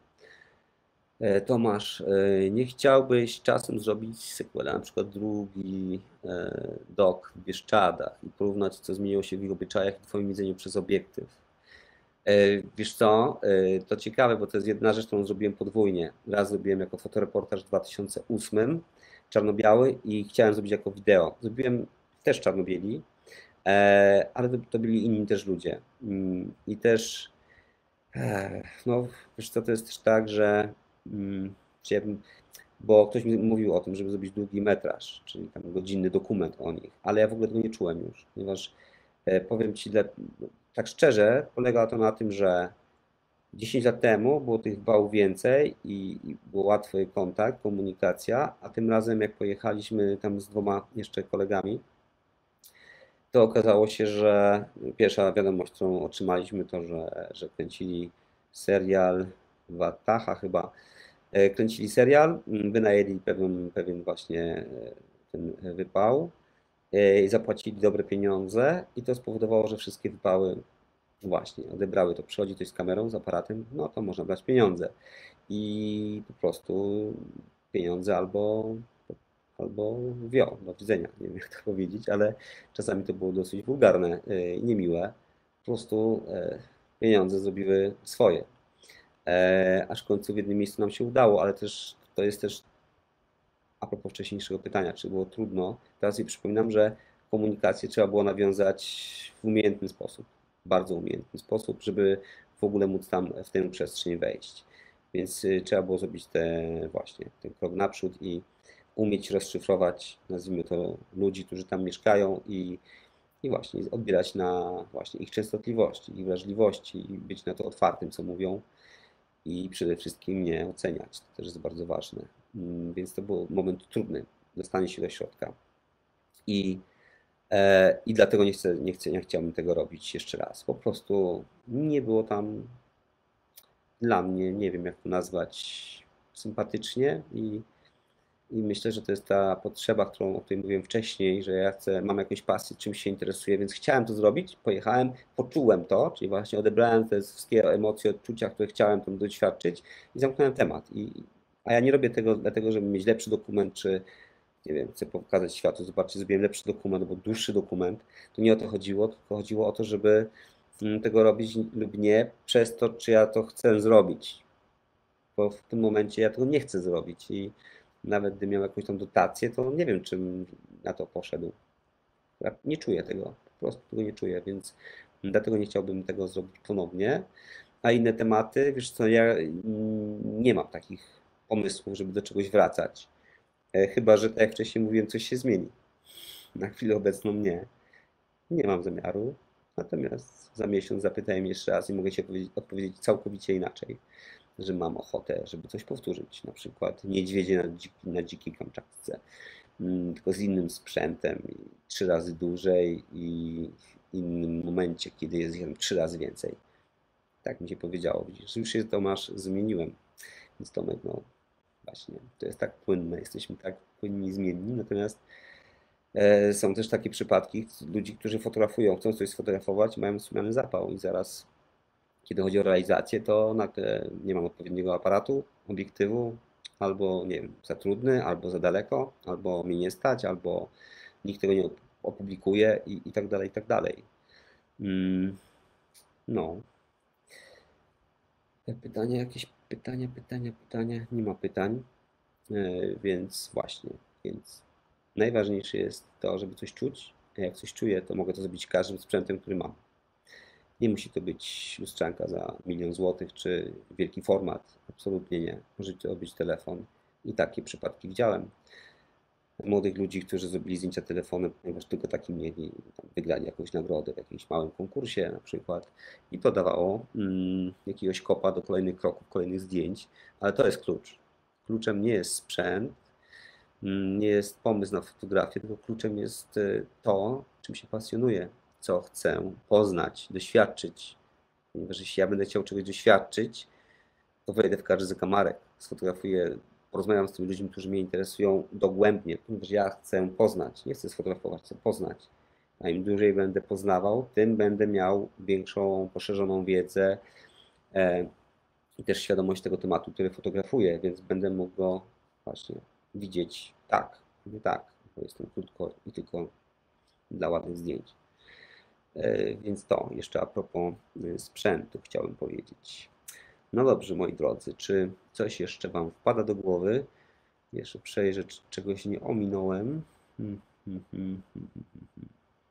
E, Tomasz, e, nie chciałbyś czasem zrobić sequela, na przykład drugi e, dok w Bieszczadach i porównać, co zmieniło się w ich obyczajach i twoim widzeniu przez obiektyw? E, Wiesz co, e, to ciekawe, bo to jest jedna rzecz, którą zrobiłem podwójnie. Raz zrobiłem jako fotoreportaż w dwa tysiące ósmym, czarno-biały i chciałem zrobić jako wideo. Zrobiłem też czarno-bieli, e, ale to, to byli inni też ludzie. Mm, I też Ech, no, wiesz co, to jest też tak, że mm, chciałbym, bo ktoś mi mówił o tym, żeby zrobić długi metraż, czyli tam godzinny dokument o nich, ale ja w ogóle tego nie czułem już, ponieważ e, powiem Ci, dla, tak szczerze, polega to na tym, że dziesięć lat temu było tych bałów więcej i, i był łatwy kontakt, komunikacja, a tym razem jak pojechaliśmy tam z dwoma jeszcze kolegami, to okazało się, że pierwsza wiadomość, którą otrzymaliśmy, to, że, że kręcili serial Wataha chyba. E, Kręcili serial, mm, wynajęli pewien, pewien właśnie e, ten wypał e, i zapłacili dobre pieniądze i to spowodowało, że wszystkie wypały właśnie odebrały to. Przychodzi ktoś z kamerą, z aparatem, no to można brać pieniądze. I po prostu pieniądze albo albo wio, do widzenia, nie wiem jak to powiedzieć, ale czasami to było dosyć wulgarne e, i niemiłe. Po prostu e, pieniądze zrobiły swoje. E, Aż w końcu w jednym miejscu nam się udało, ale też to jest też a propos wcześniejszego pytania, czy było trudno. Teraz sobie przypominam, że komunikację trzeba było nawiązać w umiejętny sposób, bardzo umiejętny sposób, żeby w ogóle móc tam w tę przestrzeń wejść. Więc y, trzeba było zrobić te właśnie ten krok naprzód i umieć rozszyfrować, nazwijmy to, ludzi, którzy tam mieszkają i, i właśnie odbierać na właśnie ich częstotliwości, ich wrażliwości i być na to otwartym, co mówią i przede wszystkim nie oceniać. To też jest bardzo ważne. Mm, Więc to był moment trudny, dostanie się do środka. I, e, i dlatego nie chcę, nie chcę, nie chciałbym tego robić jeszcze raz. Po prostu nie było tam dla mnie, nie wiem jak to nazwać, sympatycznie i i myślę, że to jest ta potrzeba, którą, o której mówiłem wcześniej, że ja chcę, mam jakąś pasję, czymś się interesuję, więc chciałem to zrobić, pojechałem, poczułem to, czyli właśnie odebrałem te wszystkie emocje, odczucia, które chciałem tam doświadczyć i zamknąłem temat. I, a ja nie robię tego dlatego, żeby mieć lepszy dokument, czy nie wiem, chcę pokazać światu, zobaczcie, zrobiłem lepszy dokument, albo dłuższy dokument. To nie o to chodziło, tylko chodziło o to, żeby mm, tego robić lub nie, przez to, czy ja to chcę zrobić. Bo w tym momencie ja tego nie chcę zrobić i nawet gdybym miał jakąś tam dotację, to nie wiem, czym na to poszedł. Ja nie czuję tego, po prostu tego nie czuję, więc dlatego nie chciałbym tego zrobić ponownie. A inne tematy, wiesz co, ja mm, nie mam takich pomysłów, żeby do czegoś wracać. E, Chyba, że tak jak wcześniej mówiłem, coś się zmieni. Na chwilę obecną nie. Nie mam zamiaru. Natomiast za miesiąc zapytałem jeszcze raz i mogę się odpowiedzieć, odpowiedzieć całkowicie inaczej, że mam ochotę, żeby coś powtórzyć. Na przykład niedźwiedzie na, dziki, na dzikiej Kamczatce, mm, tylko z innym sprzętem, i trzy razy dłużej i w innym momencie, kiedy jest ich trzy razy więcej. Tak mi się powiedziało. Widzisz, już się Tomasz zmieniłem. Więc Tomek, no właśnie, to jest tak płynne, jesteśmy tak płynni i zmienni, natomiast e, są też takie przypadki ludzi, którzy fotografują, chcą coś sfotografować, mają wspomniany zapał i zaraz, kiedy chodzi o realizację, to nagle nie mam odpowiedniego aparatu, obiektywu, albo nie wiem, za trudny, albo za daleko, albo mnie nie stać, albo nikt tego nie opublikuje i, i tak dalej, i tak dalej. Mm, no, pytania, jakieś pytania, pytania, pytania, nie ma pytań, e, więc właśnie, więc najważniejsze jest to, żeby coś czuć, a jak coś czuję, to mogę to zrobić każdym sprzętem, który mam. Nie musi to być lustrzanka za milion złotych czy wielki format. Absolutnie nie. Może to być telefon. I takie przypadki widziałem. młodych ludzi, którzy zrobili zdjęcia telefonem, ponieważ tylko taki mieli, tam wygrali jakąś nagrodę w jakimś małym konkursie na przykład i to dawało mm, jakiegoś kopa do kolejnych kroków, kolejnych zdjęć, ale to jest klucz. Kluczem nie jest sprzęt, mm, nie jest pomysł na fotografię, tylko kluczem jest y, to, czym się pasjonuję, co chcę poznać, doświadczyć. Ponieważ jeśli ja będę chciał czegoś doświadczyć, to wejdę w każdy zakamarek, sfotografuję, porozmawiam z tymi ludźmi, którzy mnie interesują dogłębnie, ponieważ ja chcę poznać, nie chcę sfotografować, chcę poznać. A im dłużej będę poznawał, tym będę miał większą, poszerzoną wiedzę e, i też świadomość tego tematu, który fotografuję, więc będę mógł go właśnie widzieć tak, nie tak, bo jestem krótko i tylko dla ładnych zdjęć. E, więc to jeszcze a propos y, sprzętu chciałem powiedzieć. No dobrze, moi drodzy, czy coś jeszcze Wam wpada do głowy? Jeszcze przejrzę, czy czegoś nie ominąłem. Hmm, hmm, hmm, hmm, hmm.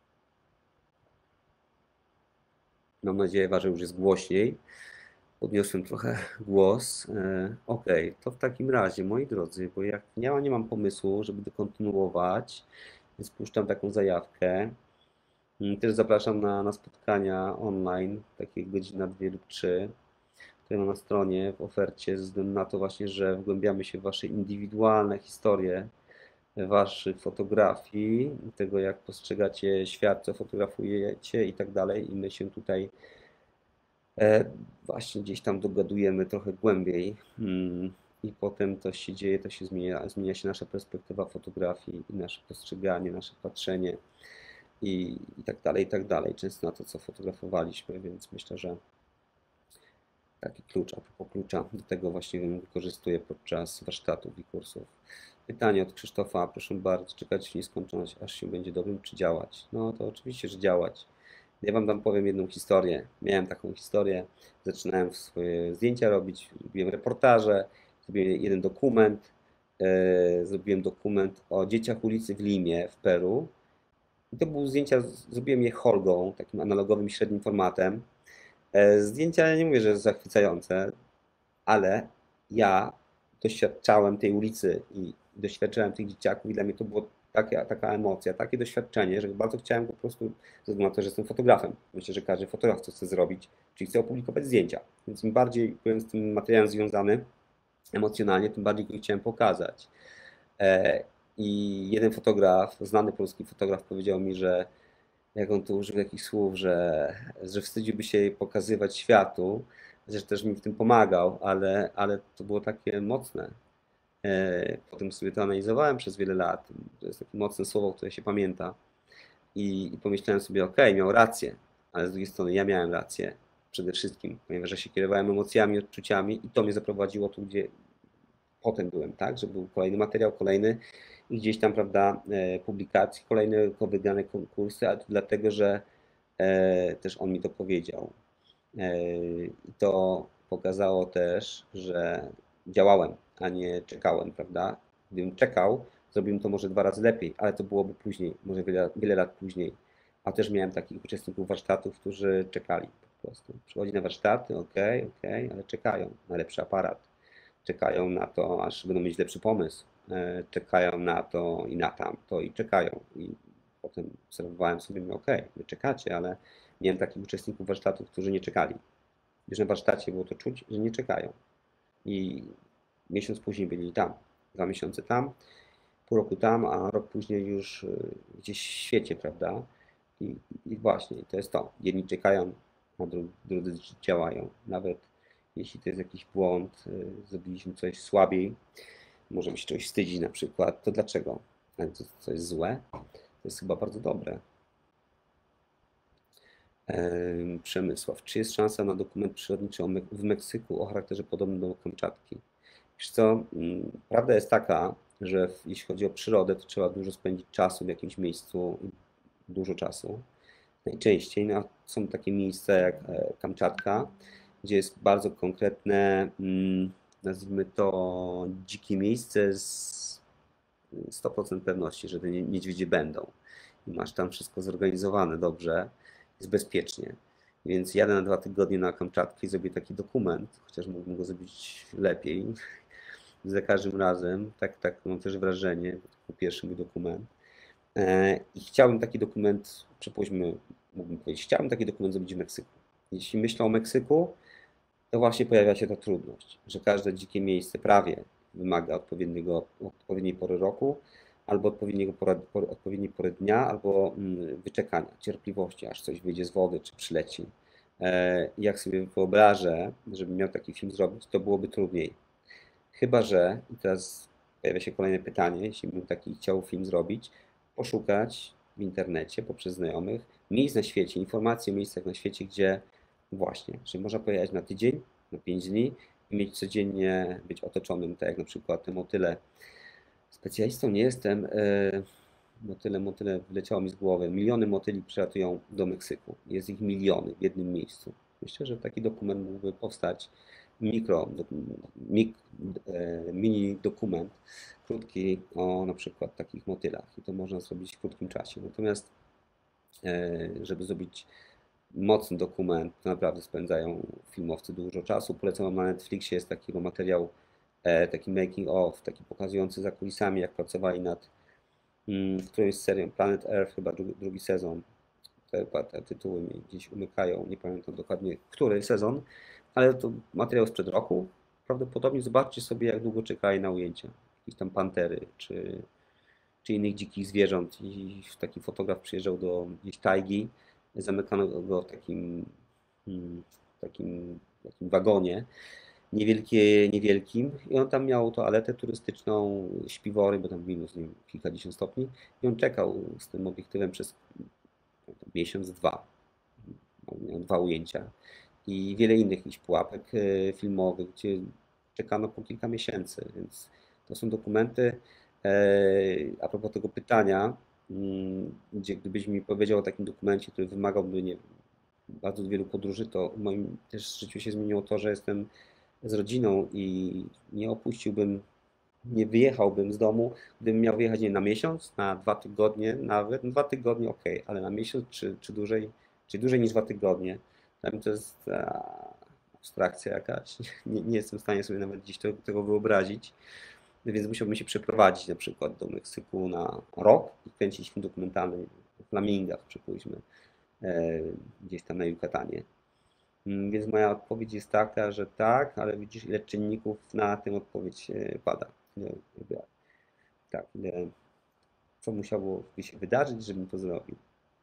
Mam nadzieję, że już jest głośniej. Podniosłem trochę głos. E, ok, to w takim razie, moi drodzy, bo jak ja nie mam pomysłu, żeby kontynuować, więc puszczam taką zajawkę. Też zapraszam na, na spotkania online, takie godzina dwie lub trzy, które mam na stronie w ofercie, ze względu na to właśnie, że wgłębiamy się w Wasze indywidualne historie, Waszych fotografii, tego jak postrzegacie świat, co fotografujecie i tak dalej. I my się tutaj e, właśnie gdzieś tam dogadujemy trochę głębiej. Hmm. I potem to się dzieje, to się zmienia, zmienia się nasza perspektywa fotografii i nasze postrzeganie, nasze patrzenie i, i tak dalej, i tak dalej. Często na to, co fotografowaliśmy, więc myślę, że taki klucz, a propos klucza, do tego właśnie wykorzystuję podczas warsztatów i kursów. Pytanie od Krzysztofa, proszę bardzo, czekać w nieskończoność, aż się będzie dobrym, czy działać? No to oczywiście, że działać. Ja Wam tam powiem jedną historię. Miałem taką historię, zaczynałem swoje zdjęcia robić, robiłem reportaże, zrobiłem jeden dokument, e, zrobiłem dokument o dzieciach ulicy w Limie w Peru. I to były zdjęcia, zrobiłem je Holgą, takim analogowym średnim formatem. E, Zdjęcia, ja nie mówię, że zachwycające, ale ja doświadczałem tej ulicy i doświadczałem tych dzieciaków i dla mnie to była taka, taka emocja, takie doświadczenie, że bardzo chciałem po prostu, ze względu na to, że jestem fotografem. Myślę, że każdy fotograf co chce zrobić, czyli chce opublikować zdjęcia. Więc im bardziej byłem z tym materiałem związany emocjonalnie, tym bardziej go chciałem pokazać. E, I jeden fotograf, znany polski fotograf powiedział mi, że jak on tu użył takich słów, że, że wstydziłby się jej pokazywać światu, chociaż też mi w tym pomagał, ale, ale to było takie mocne. E, Potem sobie to analizowałem przez wiele lat. To jest takie mocne słowo, które się pamięta. I, i pomyślałem sobie, okej, miał rację, ale z drugiej strony ja miałem rację przede wszystkim, ponieważ ja się kierowałem emocjami, odczuciami i to mnie zaprowadziło tu, gdzie potem byłem, tak, że był kolejny materiał, kolejny i gdzieś tam, prawda, e, publikacji, kolejne wygrane konkursy, ale to dlatego, że e, też on mi to powiedział. E, I to pokazało też, że działałem, a nie czekałem, prawda? Gdybym czekał, zrobiłbym to może dwa razy lepiej, ale to byłoby później, może wiele, wiele lat później. A też miałem takich uczestników warsztatów, którzy czekali po prostu. Przychodzi na warsztaty, ok, ok, ale czekają na lepszy aparat, czekają na to, aż będą mieć lepszy pomysł, e, czekają na to i na tamto i czekają. I potem obserwowałem sobie, ok, wy czekacie, ale miałem takich uczestników warsztatów, którzy nie czekali. Już na warsztacie było to czuć, że nie czekają. I miesiąc później byli tam, dwa miesiące tam, pół roku tam, a rok później już y, gdzieś w świecie, prawda? I, i właśnie, to jest to. Jedni czekają, a dru- drudzy działają. Nawet jeśli to jest jakiś błąd, y, zrobiliśmy coś słabiej, możemy się czegoś wstydzić na przykład, to dlaczego? Ale to, co jest złe, to jest chyba bardzo dobre. Em, Przemysław, czy jest szansa na dokument przyrodniczy o Me- w Meksyku o charakterze podobnym do Kamczatki? Wiesz co, mm, prawda jest taka, że w- jeśli chodzi o przyrodę, to trzeba dużo spędzić czasu w jakimś miejscu, dużo czasu. Najczęściej no, są takie miejsca jak e, Kamczatka, gdzie jest bardzo konkretne, mm, nazwijmy to dzikie miejsce z sto procent pewności, że te nie- niedźwiedzie będą. I masz tam wszystko zorganizowane dobrze, jest bezpiecznie. Więc jadę na dwa tygodnie na Kamczatkę i zrobię taki dokument, chociaż mógłbym go zrobić lepiej, za każdym razem, tak, tak mam też wrażenie, to był pierwszy mój dokument. I chciałbym taki dokument, przypuśćmy, mógłbym powiedzieć, chciałbym taki dokument zrobić w Meksyku. Jeśli myślę o Meksyku, to właśnie pojawia się ta trudność, że każde dzikie miejsce prawie wymaga odpowiedniego, odpowiedniej pory roku, albo odpowiedniego pora, por, odpowiedniej pory dnia, albo mm, wyczekania, cierpliwości, aż coś wyjdzie z wody, czy przyleci. E, jak sobie wyobrażę, żebym miał taki film zrobić, to byłoby trudniej. Chyba że, i teraz pojawia się kolejne pytanie, jeśli bym taki chciał film zrobić, poszukać w internecie poprzez znajomych miejsc na świecie, informacji o miejscach na świecie, gdzie właśnie, że można pojechać na tydzień, na pięć dni i mieć codziennie być otoczonym, tak jak na przykład te motyle. Specjalistą nie jestem, e, motyle, motyle wyleciało mi z głowy. Miliony motyli przylatują do Meksyku. Jest ich miliony w jednym miejscu. Myślę, że taki dokument mógłby powstać, mikro, mik, e, mini dokument krótki o na przykład takich motylach i to można zrobić w krótkim czasie. Natomiast e, żeby zrobić mocny dokument, to naprawdę spędzają filmowcy dużo czasu. Polecam wam, na Netflixie jest taki materiał, e, taki making of, taki pokazujący za kulisami, jak pracowali nad mm, którąś serią Planet Earth, chyba drugi, drugi sezon. Te, te tytuły mi gdzieś umykają, nie pamiętam dokładnie, który sezon, ale to materiał sprzed roku. Prawdopodobnie zobaczcie sobie, jak długo czekali na ujęcia. Jakieś tam pantery, czy, czy innych dzikich zwierząt. I taki fotograf przyjeżdżał do gdzieś tajgi, zamykano go w takim, mm, takim, takim wagonie, niewielkie, niewielkim, i on tam miał toaletę turystyczną, śpiwory, bo tam minus nie wiem, kilkadziesiąt stopni, i on czekał z tym obiektywem przez miesiąc, dwa. Miał dwa ujęcia i wiele innych jakichś pułapek e, filmowych, gdzie czekano po kilka miesięcy, więc to są dokumenty. E, A propos tego pytania, mm, gdzie gdybyś mi powiedział o takim dokumencie, który wymagałby nie, bardzo wielu podróży, to w moim też życiu się zmieniło to, że jestem z rodziną i nie opuściłbym, nie wyjechałbym z domu, gdybym miał wyjechać nie na miesiąc, na dwa tygodnie, nawet no, dwa tygodnie ok, ale na miesiąc czy, czy dłużej, czy dłużej niż dwa tygodnie. Dla mnie to jest a, abstrakcja jakaś. Nie, nie jestem w stanie sobie nawet gdzieś to, tego wyobrazić. Więc musiałbym się przeprowadzić na przykład do Meksyku na rok i kręcić film dokumentalny o flamingach, przypuśćmy, e, gdzieś tam na Yucatanie. Mm, Więc moja odpowiedź jest taka, że tak, ale widzisz, ile czynników na tym odpowiedź e, pada. Ile, ile, tak, ile, co musiałoby się wydarzyć, żebym to zrobił.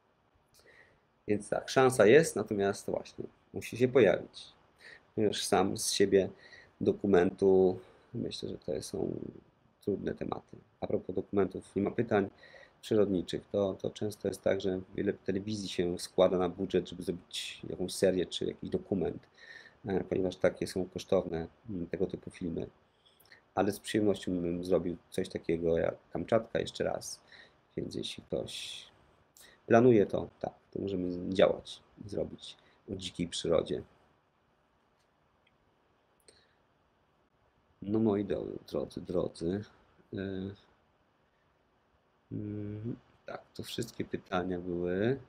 Więc tak, szansa jest, natomiast właśnie musi się pojawić. Ponieważ sam z siebie dokumentu, myślę, że to są trudne tematy. A propos dokumentów, nie ma pytań przyrodniczych, to, to często jest tak, że wiele telewizji się składa na budżet, żeby zrobić jakąś serię czy jakiś dokument, e, ponieważ takie są kosztowne mm, tego typu filmy. Ale z przyjemnością bym zrobił coś takiego jak Kamczatka jeszcze raz. Więc jeśli ktoś planuje to, tak, to możemy działać i zrobić o dzikiej przyrodzie. No moi drodzy, drodzy, yy, yy, tak, to wszystkie pytania były.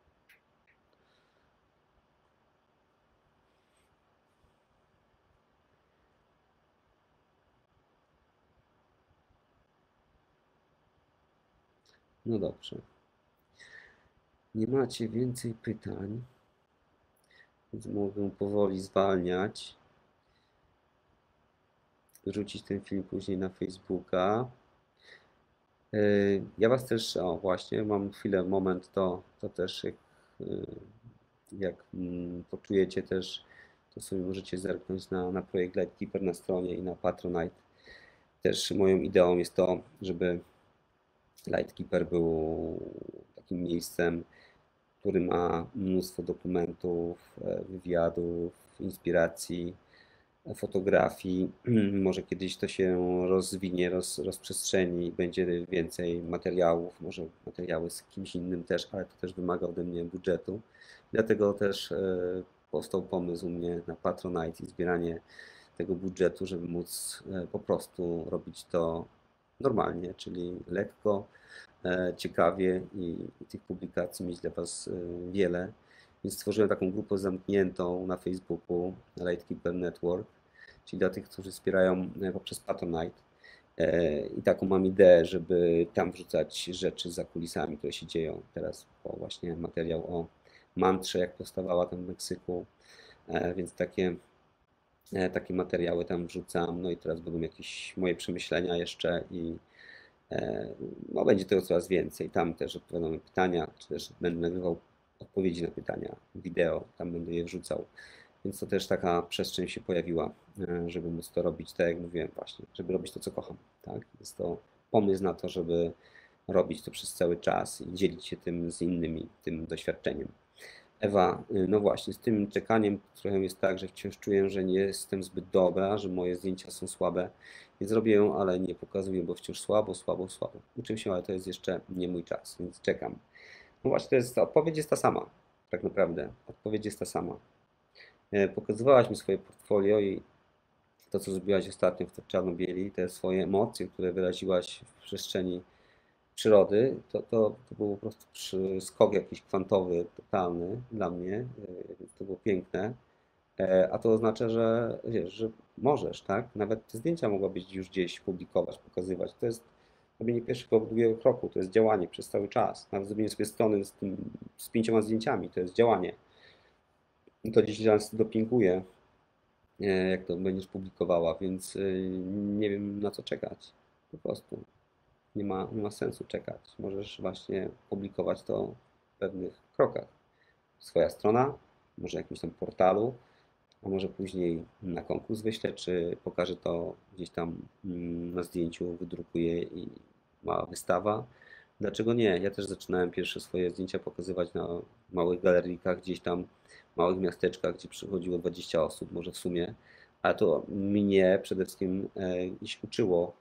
No dobrze. Nie macie więcej pytań, więc mogę powoli zwalniać. Wrzucić ten film później na Facebooka. Yy, Ja Was też, o właśnie, mam chwilę, moment, to, to też jak, yy, jak mm, poczujecie też, to sobie możecie zerknąć na, na projekt Lightkeeper na stronie i na Patronite. Też moją ideą jest to, żeby Lightkeeper był takim miejscem, który ma mnóstwo dokumentów, e, wywiadów, inspiracji, e, fotografii. Może kiedyś to się rozwinie, roz, rozprzestrzeni, będzie więcej materiałów, może materiały z kimś innym też, ale to też wymaga ode mnie budżetu. Dlatego też e, powstał pomysł u mnie na Patronite i zbieranie tego budżetu, żeby móc e, po prostu robić to normalnie, czyli lekko, e, ciekawie i, i tych publikacji mieć dla Was e, wiele. Więc stworzyłem taką grupę zamkniętą na Facebooku, Lightkeeper Network. czyli dla tych, którzy wspierają poprzez Patronite. I taką mam ideę, żeby tam wrzucać rzeczy za kulisami, które się dzieją. Teraz o właśnie materiał o mantrze, jak powstawała tam w Meksyku, więc takie, takie materiały tam wrzucam. No i teraz będą jakieś moje przemyślenia jeszcze i no, będzie tego coraz więcej. Tam też odpowiadam na pytania, czy też będę nagrywał odpowiedzi na pytania, wideo, tam będę je wrzucał. Więc to też taka przestrzeń się pojawiła, żeby móc to robić, tak jak mówiłem właśnie, żeby robić to, co kocham. Tak? Jest to pomysł na to, żeby robić to przez cały czas i dzielić się tym z innymi, tym doświadczeniem. Ewa, no właśnie, z tym czekaniem trochę jest tak, że wciąż czuję, że nie jestem zbyt dobra, że moje zdjęcia są słabe, więc robię ją, ale nie pokazuję, bo wciąż słabo, słabo, słabo. Uczę się, ale to jest jeszcze nie mój czas, więc czekam. No właśnie, to jest, odpowiedź jest ta sama, tak naprawdę. Odpowiedź jest ta sama. Pokazywałaś mi swoje portfolio i to, co zrobiłaś ostatnio w Czarnobieli, te swoje emocje, które wyraziłaś w przestrzeni przyrody, to, to, to był po prostu skok jakiś kwantowy, totalny dla mnie, więc to było piękne. A to oznacza, że wiesz, że możesz, tak? Nawet te zdjęcia mogłabyś już gdzieś publikować, pokazywać. To jest robienie pierwszego, drugiego kroku, to jest działanie przez cały czas. Nawet zrobienie sobie strony z, tym, z pięcioma zdjęciami, to jest działanie. I to gdzieś nas dopinguje, jak to będziesz publikowała, więc nie wiem, na co czekać. Po prostu nie ma, nie ma sensu czekać. Możesz właśnie publikować to w pewnych krokach. Swoja strona, może jakimś tam portalu, a może później na konkurs wyślę, czy pokażę to gdzieś tam na zdjęciu, wydrukuję i mała wystawa. Dlaczego nie? Ja też zaczynałem pierwsze swoje zdjęcia pokazywać na małych galeryjkach, gdzieś tam w małych miasteczkach, gdzie przychodziło dwadzieścia osób, może w sumie, ale to mnie przede wszystkim gdzieś uczyło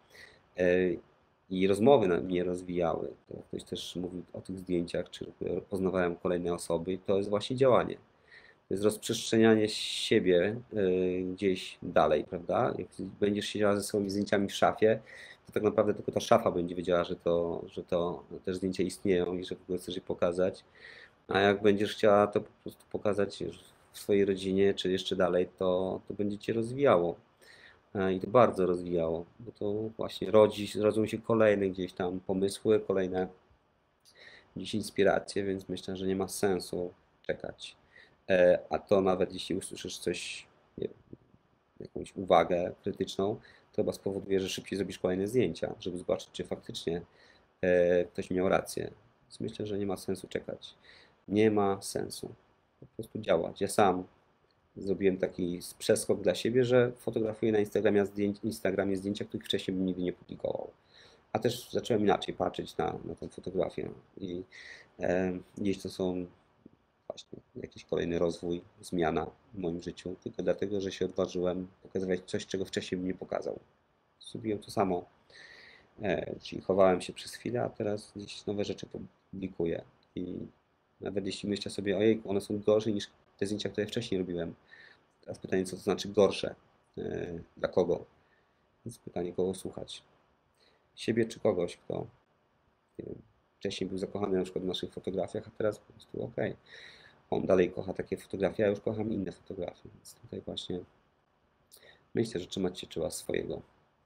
i rozmowy na mnie rozwijały. To ktoś też mówił o tych zdjęciach, czy poznawałem kolejne osoby, to jest właśnie działanie. To jest rozprzestrzenianie siebie gdzieś dalej, prawda? Jak będziesz siedziała ze swoimi zdjęciami w szafie, to tak naprawdę tylko ta szafa będzie wiedziała, że to, że to też zdjęcia istnieją i że w ogóle chcesz je pokazać. A jak będziesz chciała to po prostu pokazać w swojej rodzinie, czy jeszcze dalej, to, to będzie cię rozwijało. I to bardzo rozwijało, bo to właśnie rodzi, rodzą się kolejne gdzieś tam pomysły, kolejne gdzieś inspiracje, więc myślę, że nie ma sensu czekać. A to nawet jeśli usłyszysz coś, nie wiem, jakąś uwagę krytyczną, to chyba spowoduje, że szybciej zrobisz kolejne zdjęcia, żeby zobaczyć, czy faktycznie ktoś miał rację. Więc myślę, że nie ma sensu czekać. Nie ma sensu. Po prostu działać. Ja sam zrobiłem taki przeskok dla siebie, że fotografuję na Instagramie, zdjęć, Instagramie zdjęcia, których wcześniej bym nigdy nie publikował. A też zacząłem inaczej patrzeć na, na tę fotografię i e, gdzieś to są właśnie jakiś kolejny rozwój, zmiana w moim życiu, tylko dlatego, że się odważyłem pokazywać coś, czego wcześniej bym nie pokazał. Zrobiłem to samo, e, czyli chowałem się przez chwilę, a teraz gdzieś nowe rzeczy publikuję i nawet jeśli myślę sobie, ojej, one są gorsze niż te zdjęcia, które wcześniej robiłem. Teraz pytanie, co to znaczy gorsze? Yy, dla kogo? Więc pytanie, kogo słuchać? Siebie czy kogoś, kto nie wiem, wcześniej był zakochany na przykład w naszych fotografiach, a teraz po prostu okej. Okay. On dalej kocha takie fotografie, a ja już kocham inne fotografie. Więc tutaj właśnie myślę, że trzymać się trzeba swojego.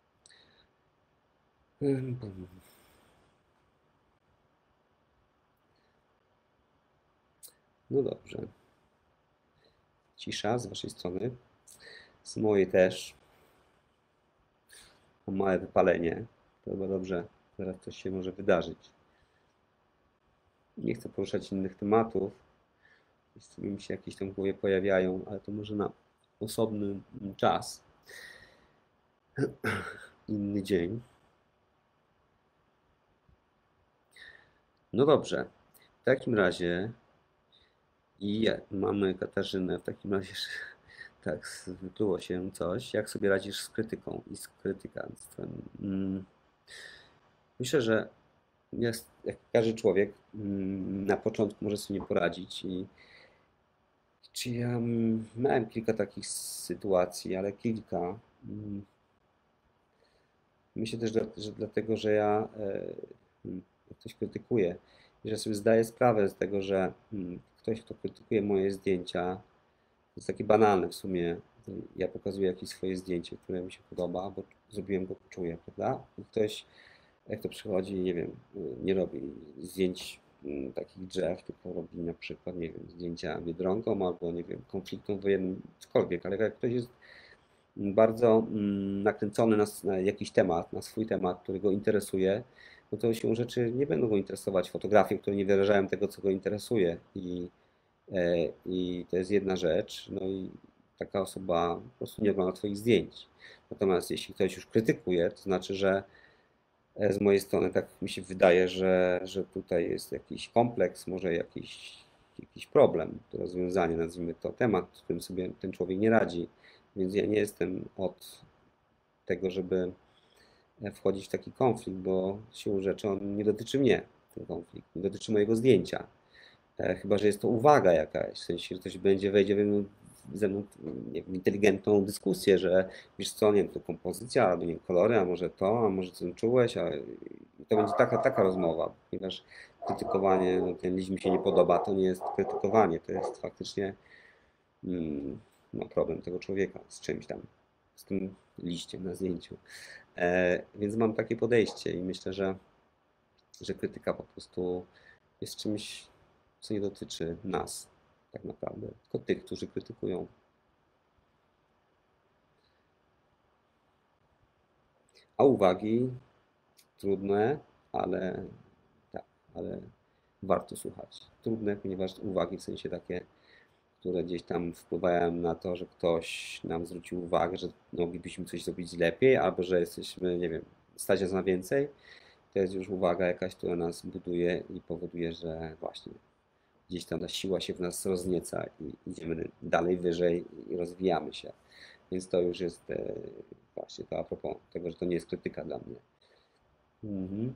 No dobrze. Cisza z waszej strony. Z mojej też. Mam małe wypalenie. To chyba dobrze. Zaraz coś się może wydarzyć. Nie chcę poruszać innych tematów. Jeszcze mi się jakieś tam w głowie pojawiają, ale to może na osobny czas. Inny dzień. No dobrze. W takim razie i mamy Katarzynę. W takim razie tak wykluło się coś. Jak sobie radzisz z krytyką i z krytykanstwem? Myślę, że jest, jak każdy człowiek na początku może sobie nie poradzić i czy ja miałem kilka takich sytuacji, ale kilka. Myślę też, że dlatego, że ja jak ktoś krytykuje, że sobie zdaję sprawę z tego, że ktoś, kto krytykuje moje zdjęcia, to jest takie banalne w sumie, ja pokazuję jakieś swoje zdjęcie, które mi się podoba, bo zrobiłem go, czuję, prawda? I ktoś, jak to przychodzi, nie wiem, nie robi zdjęć mm, takich drzew, tylko robi na przykład, nie wiem, zdjęcia biedronką albo, nie wiem, konfliktom wojennym, cokolwiek, ale jak ktoś jest bardzo mm, nakręcony na, s- na jakiś temat, na swój temat, który go interesuje, no to siłą rzeczy nie będą go interesować fotografie, które nie wyrażają tego, co go interesuje. I, e, i to jest jedna rzecz. No i taka osoba po prostu nie ogląda Twoich zdjęć. Natomiast jeśli ktoś już krytykuje, to znaczy, że e, z mojej strony tak mi się wydaje, że, że tutaj jest jakiś kompleks, może jakiś, jakiś problem do rozwiązania, nazwijmy to temat, z którym sobie ten człowiek nie radzi. Więc ja nie jestem od tego, żeby e, wchodzić w taki konflikt, bo siłą rzeczy on nie dotyczy mnie, ten konflikt, nie dotyczy mojego zdjęcia. E, Chyba, że jest to uwaga jakaś, w sensie, że ktoś będzie, wejdzie ze mną, ze mną nie wiem, inteligentną dyskusję, że wiesz co, nie wiem, to kompozycja, albo nie wiem, kolory, a może to, a może co czułeś, a i to będzie taka, taka rozmowa, ponieważ krytykowanie, no, ten liść mi się nie podoba, to nie jest krytykowanie, to jest faktycznie mm, no, problem tego człowieka z czymś tam, z tym liściem na zdjęciu. E, więc mam takie podejście i myślę, że, że krytyka po prostu jest czymś, co nie dotyczy nas tak naprawdę, tylko tych, którzy krytykują. A uwagi trudne, ale tak, ale warto słuchać. Trudne, ponieważ uwagi w sensie takie, które gdzieś tam wpływają na to, że ktoś nam zwrócił uwagę, że moglibyśmy coś zrobić lepiej, albo że jesteśmy, nie wiem, stać nas na więcej. To jest już uwaga jakaś, która nas buduje i powoduje, że właśnie gdzieś tam ta siła się w nas roznieca i idziemy dalej, wyżej i rozwijamy się. Więc to już jest e, właśnie to a propos tego, że to nie jest krytyka dla mnie. Mhm.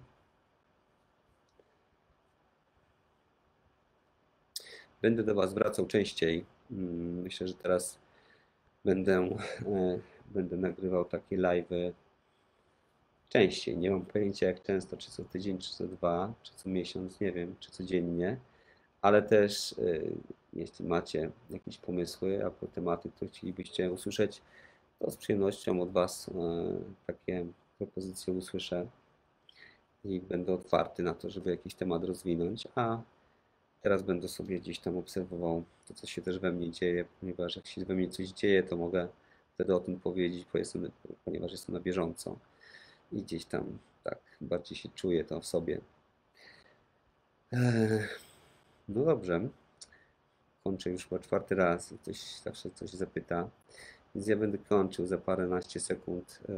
Będę do Was wracał częściej. Mm, Myślę, że teraz będę, e, będę nagrywał takie live'y częściej. Nie mam pojęcia jak często, czy co tydzień, czy co dwa, czy co miesiąc, nie wiem, czy codziennie. Ale też y, jeśli macie jakieś pomysły albo tematy, które chcielibyście usłyszeć, to z przyjemnością od Was y, takie propozycje usłyszę i będę otwarty na to, żeby jakiś temat rozwinąć, a teraz będę sobie gdzieś tam obserwował to, co się też we mnie dzieje, ponieważ jak się we mnie coś dzieje, to mogę wtedy o tym powiedzieć, bo jestem, ponieważ jestem na bieżąco i gdzieś tam tak bardziej się czuję to w sobie. Ech, No dobrze. Kończę już chyba czwarty raz i ktoś zawsze coś zapyta. Więc ja będę kończył za paręnaście sekund e,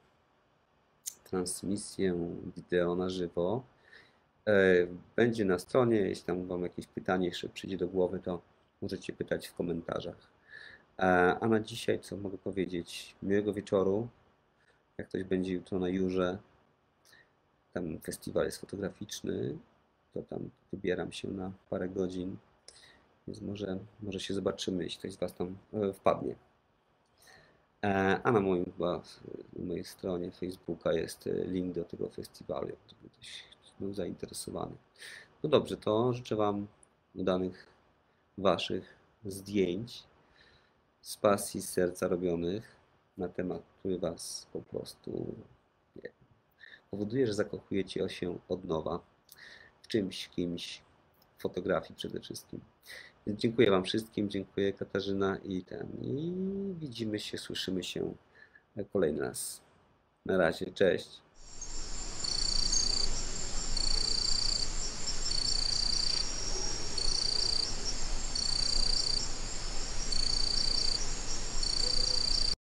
transmisję wideo na żywo. E, Będzie na stronie, jeśli tam Wam jakieś pytanie jeszcze przyjdzie do głowy, to możecie pytać w komentarzach. E, A na dzisiaj co mogę powiedzieć? Miłego wieczoru. Jak ktoś będzie jutro na Jurze, tam festiwal jest fotograficzny, to tam wybieram się na parę godzin, więc może, może się zobaczymy, jeśli ktoś z Was tam e, wpadnie. E, A na moim chyba, na mojej stronie Facebooka jest e, link do tego festiwalu, gdyby ktoś był zainteresowany. No dobrze, to życzę Wam udanych Waszych zdjęć z pasji, z serca robionych na temat, który Was po prostu nie, powoduje, że zakochujecie się od nowa w czymś, kimś, w fotografii przede wszystkim. Więc dziękuję Wam wszystkim, dziękuję Katarzyna i ten. I widzimy się, słyszymy się kolejny raz. Na razie, cześć.